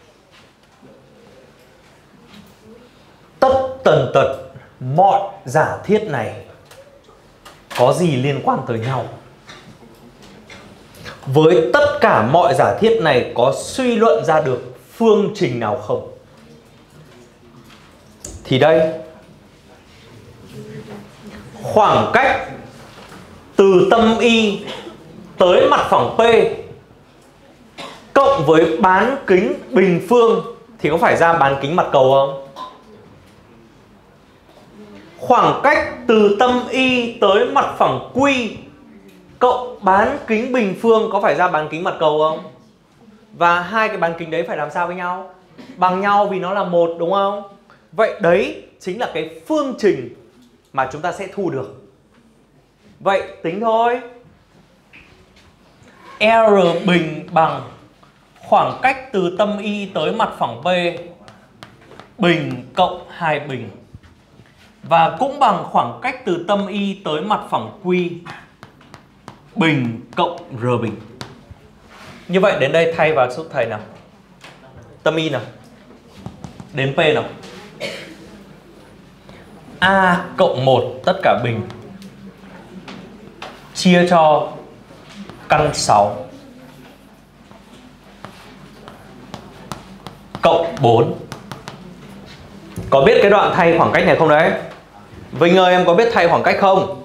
Tất tần tật mọi giả thiết này có gì liên quan tới nhau? Với tất cả mọi giả thiết này có suy luận ra được phương trình nào không? Thì đây, khoảng cách từ tâm Y tới mặt phẳng P cộng với bán kính bình phương thì có phải ra bán kính mặt cầu không? Khoảng cách từ tâm Y tới mặt phẳng Q cộng bán kính bình phương có phải ra bán kính mặt cầu không? Và hai cái bán kính đấy phải làm sao với nhau? Bằng nhau vì nó là một đúng không? Vậy đấy chính là cái phương trình mà chúng ta sẽ thu được. Vậy tính thôi. R bình bằng khoảng cách từ tâm Y tới mặt phẳng P bình cộng 2 bình. Và cũng bằng khoảng cách từ tâm Y tới mặt phẳng Q bình cộng R bình. Như vậy đến đây thay vào giúp thầy nào. Tâm Y nào. Đến P nào. A cộng 1 tất cả bình chia cho căn 6 cộng 4. Có biết cái đoạn thay khoảng cách này không đấy? Vinh ơi, em có biết thay khoảng cách không?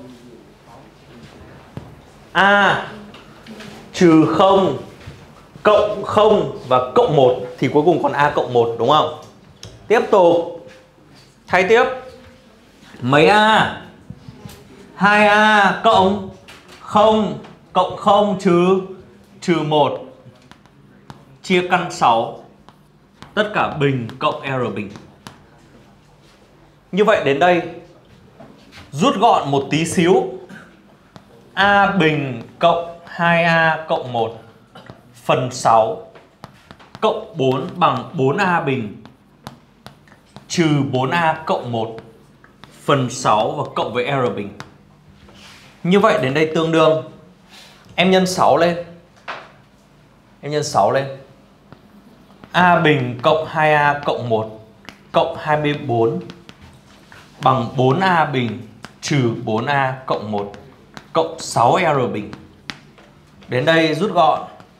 A trừ 0 cộng 0 và cộng 1 thì cuối cùng còn A cộng 1 đúng không? Tiếp tục thay tiếp. Mấy A? 2A cộng 0 cộng 0 trừ 1 chia căn 6 tất cả bình cộng R bình. Như vậy đến đây rút gọn một tí xíu. A bình cộng 2A cộng 1 phần 6 cộng 4 bằng 4A bình trừ 4A cộng 1 phần 6 và cộng với R bình. Như vậy đến đây tương đương. Em nhân 6 lên. Em nhân 6 lên. A bình cộng 2A cộng 1 cộng 24 bằng 4A bình trừ 4A cộng 1 cộng 6R bình. Đến đây rút gọn.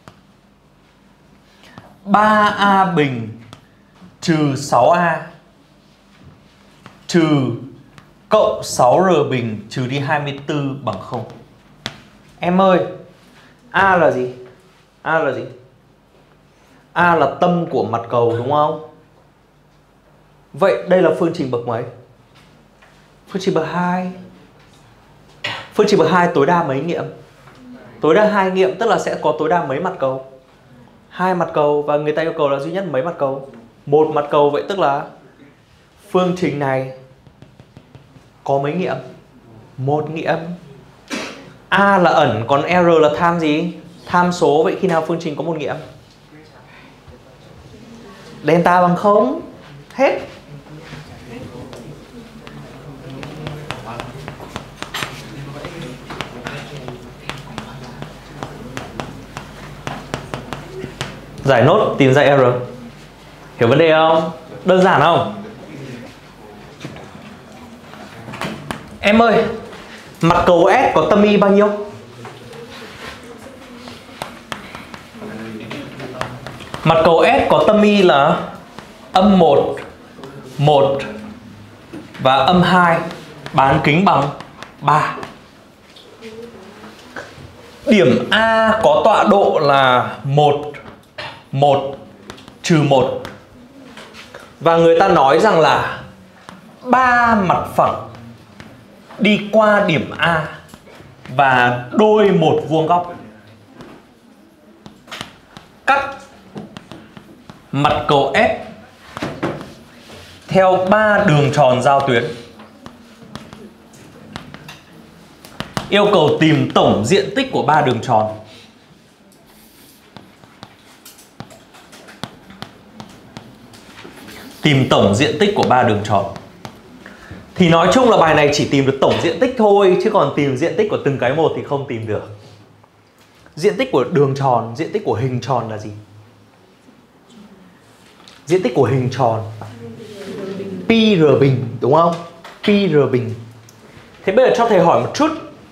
3A bình trừ 6A trừ cộng 6R bình trừ đi 24 bằng 0. Em ơi, A là gì? A là gì? A là tâm của mặt cầu đúng không? Vậy đây là phương trình bậc mấy? Phương trình bậc 2. Phương trình bậc 2 tối đa mấy nghiệm? Tối đa 2 nghiệm, tức là sẽ có tối đa mấy mặt cầu? 2 mặt cầu, và người ta yêu cầu là duy nhất mấy mặt cầu? 1 mặt cầu, vậy tức là phương trình này có mấy nghiệm? 1 nghiệm. A là ẩn, còn R là tham gì? Tham số, vậy khi nào phương trình có 1 nghiệm? Delta bằng 0. Hết. Giải nốt tìm ra R. Hiểu vấn đề không? Đơn giản không? Em ơi, mặt cầu S có tâm y bao nhiêu? Mặt cầu S có tâm y là âm 1, 1 và âm 2, bán kính bằng 3. Điểm A có tọa độ là 1, 1 trừ 1. Và người ta nói rằng là 3 mặt phẳng đi qua điểm A và đôi một vuông góc. Cắt mặt cầu S theo 3 đường tròn giao tuyến. Yêu cầu tìm tổng diện tích của 3 đường tròn. Tìm tổng diện tích của 3 đường tròn. Thì nói chung là bài này chỉ tìm được tổng diện tích thôi, chứ còn tìm diện tích của từng cái một thì không tìm được. Diện tích của đường tròn, diện tích của hình tròn là gì? Diện tích của hình tròn pi r bình, đúng không? Pi r bình. Thế bây giờ cho thầy hỏi một chút.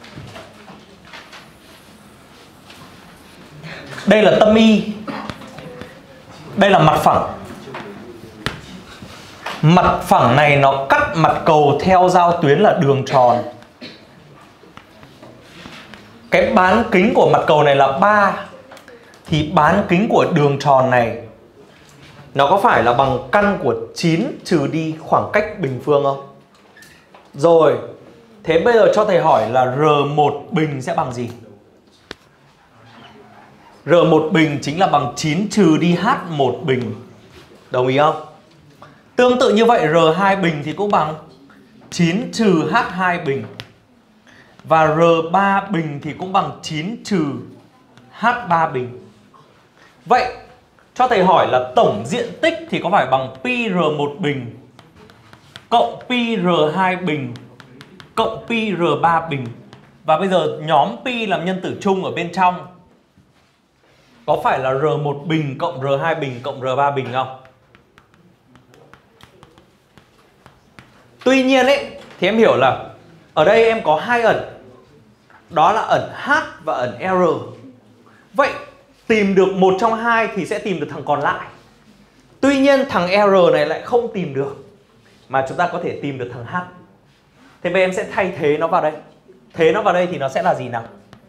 Đây là tâm y, đây là mặt phẳng. Mặt phẳng này nó cắt mặt cầu theo giao tuyến là đường tròn. Cái bán kính của mặt cầu này là 3. Thì bán kính của đường tròn này nó có phải là bằng căn của 9 trừ đi khoảng cách bình phương không? Rồi, thế bây giờ cho thầy hỏi là R1 bình sẽ bằng gì? R1 bình chính là bằng 9 trừ đi H1 bình. Đồng ý không? Tương tự như vậy R2 bình thì cũng bằng 9 trừ H2 bình. Và R3 bình thì cũng bằng 9 trừ H3 bình. Vậy cho thầy hỏi là tổng diện tích thì có phải bằng pi R1 bình cộng pi R2 bình cộng pi R3 bình. Và bây giờ nhóm pi làm nhân tử chung ở bên trong có phải là R1 bình cộng R2 bình cộng R3 bình không? Tuy nhiên ấy, thì em hiểu là ở đây em có 2 ẩn. Đó là ẩn H và ẩn R. Vậy tìm được một trong hai thì sẽ tìm được thằng còn lại. Tuy nhiên thằng R này lại không tìm được, mà chúng ta có thể tìm được thằng H. Thế bây em sẽ thay thế nó vào đây. Thế nó vào đây thì nó sẽ là gì nào?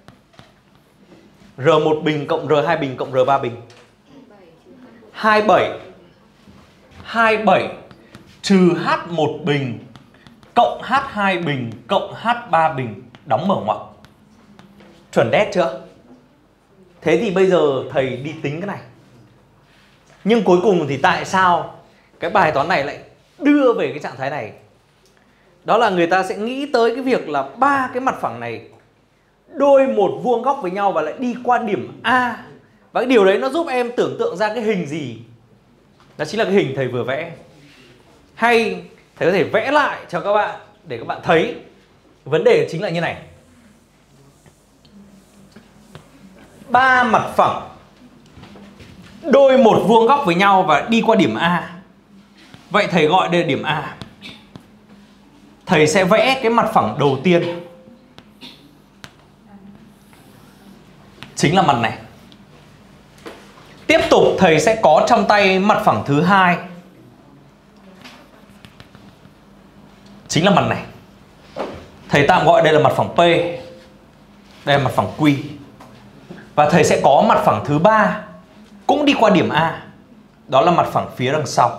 R1 bình cộng R2 bình cộng R3 bình 27. 27 trừ H1 bình cộng H2 bình cộng H3 bình đóng mở ngoặc. Chuẩn đét chưa? Thế thì bây giờ thầy đi tính cái này. Nhưng cuối cùng thì tại sao cái bài toán này lại đưa về cái trạng thái này? Đó là người ta sẽ nghĩ tới cái việc là 3 cái mặt phẳng này đôi một vuông góc với nhau và lại đi qua điểm A. Và cái điều đấy nó giúp em tưởng tượng ra cái hình gì? Đó chính là cái hình thầy vừa vẽ. Hay thầy có thể vẽ lại cho các bạn để các bạn thấy vấn đề chính là như này. 3 mặt phẳng đôi một vuông góc với nhau và đi qua điểm A. Vậy thầy gọi đây là điểm A. Thầy sẽ vẽ cái mặt phẳng đầu tiên, chính là mặt này. Tiếp tục thầy sẽ có trong tay mặt phẳng thứ hai, chính là mặt này. Thầy tạm gọi đây là mặt phẳng P. Đây là mặt phẳng Q. Và thầy sẽ có mặt phẳng thứ ba cũng đi qua điểm A. Đó là mặt phẳng phía đằng sau.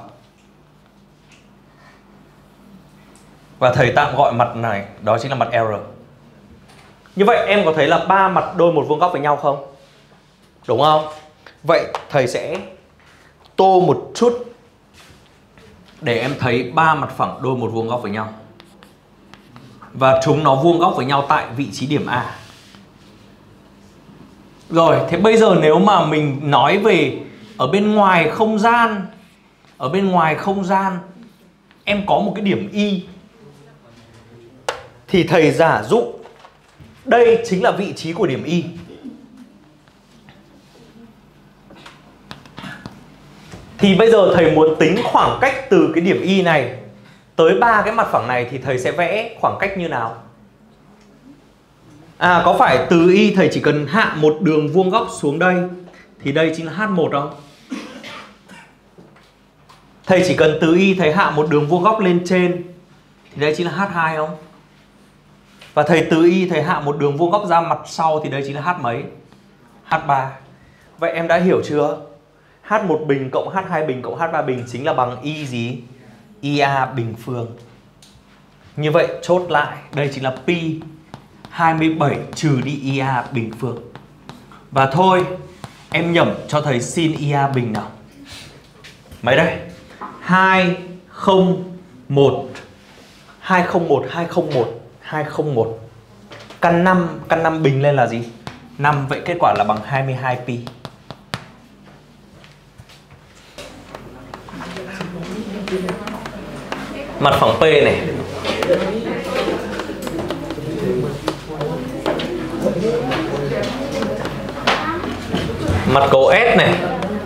Và thầy tạm gọi mặt này, đó chính là mặt R. Như vậy em có thấy là 3 mặt đôi một vuông góc với nhau không? Đúng không? Vậy thầy sẽ tô một chút để em thấy 3 mặt phẳng đôi một vuông góc với nhau. Và chúng nó vuông góc với nhau tại vị trí điểm A. Rồi, thế bây giờ nếu mà mình nói về ở bên ngoài không gian ở bên ngoài không gian em có một cái điểm Y, thì thầy giả dụ đây chính là vị trí của điểm Y. Thì bây giờ thầy muốn tính khoảng cách từ cái điểm Y này tới ba cái mặt phẳng này thì thầy sẽ vẽ khoảng cách như nào? Có phải từ Y thầy chỉ cần hạ một đường vuông góc xuống đây thì đây chính là H1 không? Thầy chỉ cần từ Y thầy hạ một đường vuông góc lên trên thì đây chính là H2 không? Và thầy từ Y thầy hạ một đường vuông góc ra mặt sau thì đây chính là H mấy? H3. Vậy em đã hiểu chưa? H1 bình cộng H2 bình cộng H3 bình chính là bằng Y gì? IA bình phương. Như vậy chốt lại đây chính là pi 27 trừ đi IA bình phương. Và thôi em nhẩm cho thầy sin IA bình nào. Mấy đây? 201 201 201 201. Căn 5 bình lên là gì? 5, vậy kết quả là bằng 22 pi. Mặt phẳng P này. Mặt cầu S này.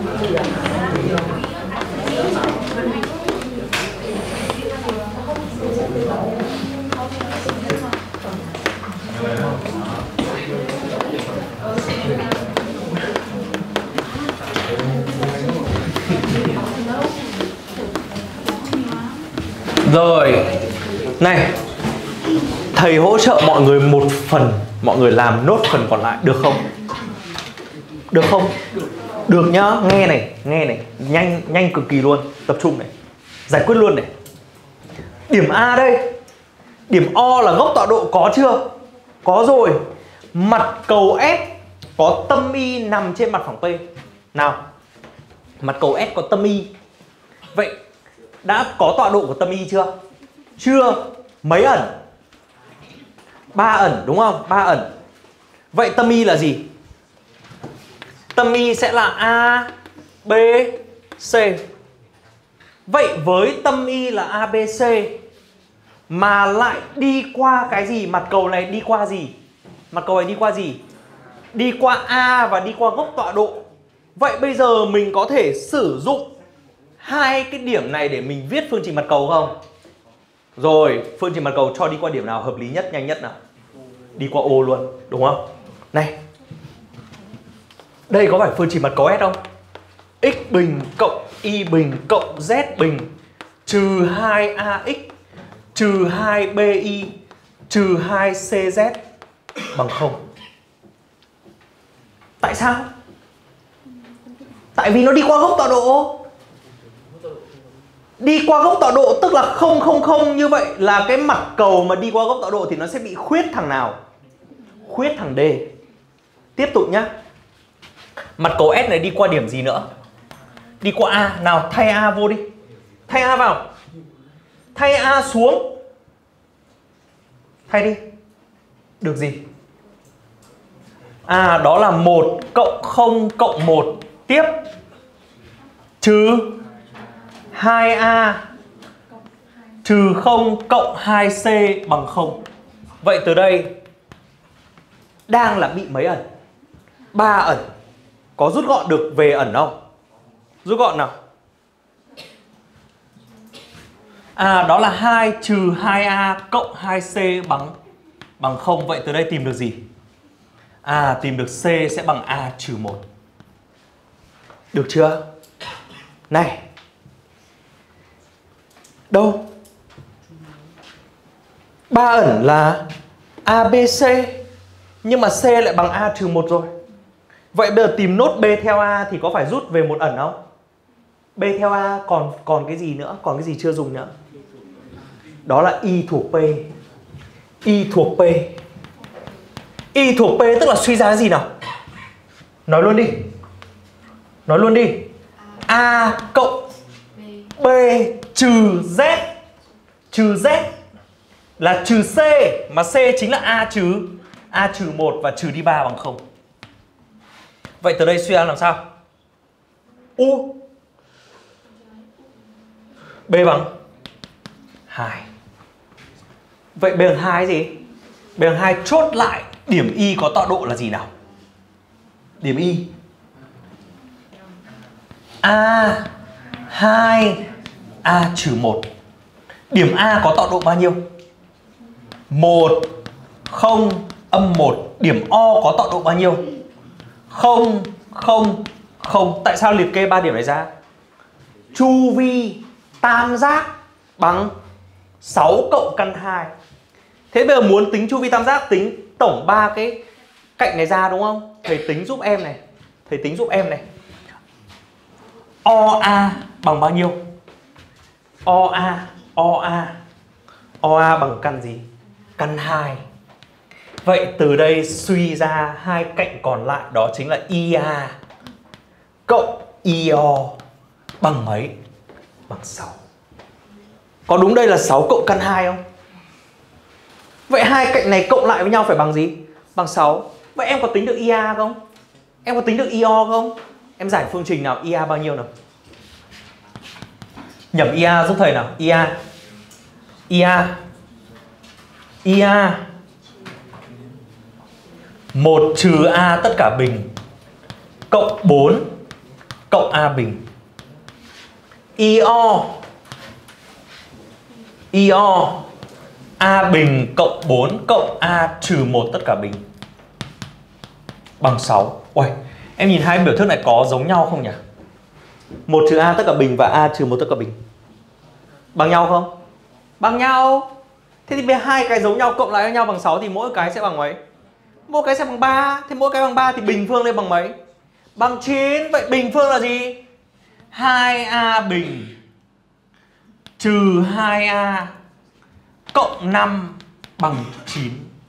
Rồi, này, thầy hỗ trợ mọi người một phần, mọi người làm nốt phần còn lại được không? Được không? Được nhá, nghe này, nhanh cực kỳ luôn, tập trung này, giải quyết luôn này. Điểm A đây, điểm O là góc tọa độ có chưa? Có rồi. Mặt cầu S có tâm Y nằm trên mặt phẳng P. Nào, mặt cầu S có tâm Y. Vậy đã có tọa độ của tâm Y chưa? Chưa. Mấy ẩn? 3 ẩn đúng không? 3 ẩn. Vậy tâm Y là gì? Tâm Y sẽ là A, B, C. Vậy với tâm Y là A, B, C mà lại đi qua cái gì? Mặt cầu này đi qua gì? Mặt cầu này đi qua gì? Đi qua A và đi qua góc tọa độ. Vậy bây giờ mình có thể sử dụng hai cái điểm này để mình viết phương trình mặt cầu không? Rồi, phương trình mặt cầu cho đi qua điểm nào hợp lý nhất, nhanh nhất nào? Đi qua O luôn, đúng không? Này, đây có phải phương trình mặt cầu S không? X bình cộng Y bình cộng Z bình trừ 2AX trừ 2BY trừ 2CZ bằng 0. Tại sao? Tại vì nó đi qua góc tọa độ. Đi qua góc tọa độ tức là 0, 0, 0. Như vậy là cái mặt cầu mà đi qua góc tọa độ thì nó sẽ bị khuyết thằng nào? Khuyết thằng D. Tiếp tục nhá. Mặt cầu S này đi qua điểm gì nữa? Đi qua A. Nào thay A vô đi. Thay A vào. Thay A xuống. Thay đi. Được gì? Đó là 1 cộng 0 cộng 1. Tiếp. Trừ 2A trừ 0 cộng 2C bằng 0. Vậy từ đây đang là bị mấy ẩn? 3 ẩn. Có rút gọn được về ẩn không? Rút gọn nào. Đó là 2 trừ 2A cộng 2C bằng 0. Vậy từ đây tìm được gì? Tìm được C sẽ bằng A trừ 1. Được chưa? Này. Đâu? 3 ẩn là A, B, C. Nhưng mà C lại bằng A trừ 1 rồi. Vậy bây giờ tìm nốt B theo A thì có phải rút về một ẩn không? B theo A còn cái gì nữa? Còn cái gì chưa dùng nữa? Đó là Y thuộc P. Y thuộc P. Y thuộc P tức là suy ra cái gì nào? Nói luôn đi. Nói luôn đi. A cộng B trừ Z. Trừ Z là trừ C. Mà C chính là A trừ 1 và trừ đi 3 bằng 0. Vậy từ đây suy ra làm sao? B bằng 2. Vậy B bằng 2 gì? B bằng 2 chốt lại điểm Y có tọa độ là gì nào? Điểm Y A 2 A trừ 1. Điểm A có tọa độ bao nhiêu? 1 0 âm 1. Điểm O có tọa độ bao nhiêu? 0 0 0. Tại sao liệt kê 3 điểm này ra? Chu vi tam giác bằng 6 cộng căn 2. Thế bây giờ muốn tính chu vi tam giác, tính tổng 3 cái cạnh này ra đúng không? Thầy tính giúp em này. Thầy tính giúp em này. OA bằng bao nhiêu? OA bằng căn gì? Căn 2. Vậy từ đây suy ra hai cạnh còn lại đó chính là IA cộng IO bằng mấy? Bằng 6. Có đúng đây là 6 cộng căn 2 không? Vậy hai cạnh này cộng lại với nhau phải bằng gì? Bằng 6. Vậy em có tính được IA không? Em có tính được IO không? Em giải phương trình nào? IA bao nhiêu nào? Nhẩm IA giúp thầy nào. IA 1 trừ A tất cả bình cộng 4 cộng A bình. IO A bình cộng 4 cộng A trừ 1 tất cả bình bằng 6. Uầy, em nhìn hai biểu thức này có giống nhau không nhỉ? 1 trừ A tất cả bình và A trừ 1 tất cả bình bằng nhau không? Bằng nhau. Thế thì hai cái giống nhau cộng lại với nhau bằng 6 thì mỗi cái sẽ bằng mấy? Mỗi cái sẽ bằng 3. Thế mỗi cái bằng 3 thì bình phương lên bằng mấy? Bằng 9. Vậy bình phương là gì? 2A bình trừ 2A cộng 5 bằng 9.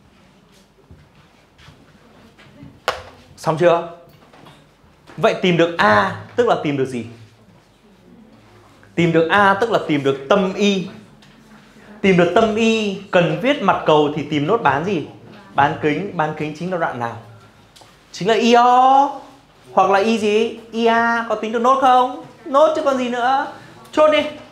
Xong chưa? Vậy tìm được A tức là tìm được gì? Tìm được A tức là tìm được tâm Y. Tìm được tâm Y cần viết mặt cầu thì tìm nốt bán gì? Bán kính. Bán kính chính là đoạn nào? Chính là IO. Hoặc là Y gì? IA. Có tính được nốt không? Nốt chứ còn gì nữa. Chốt đi.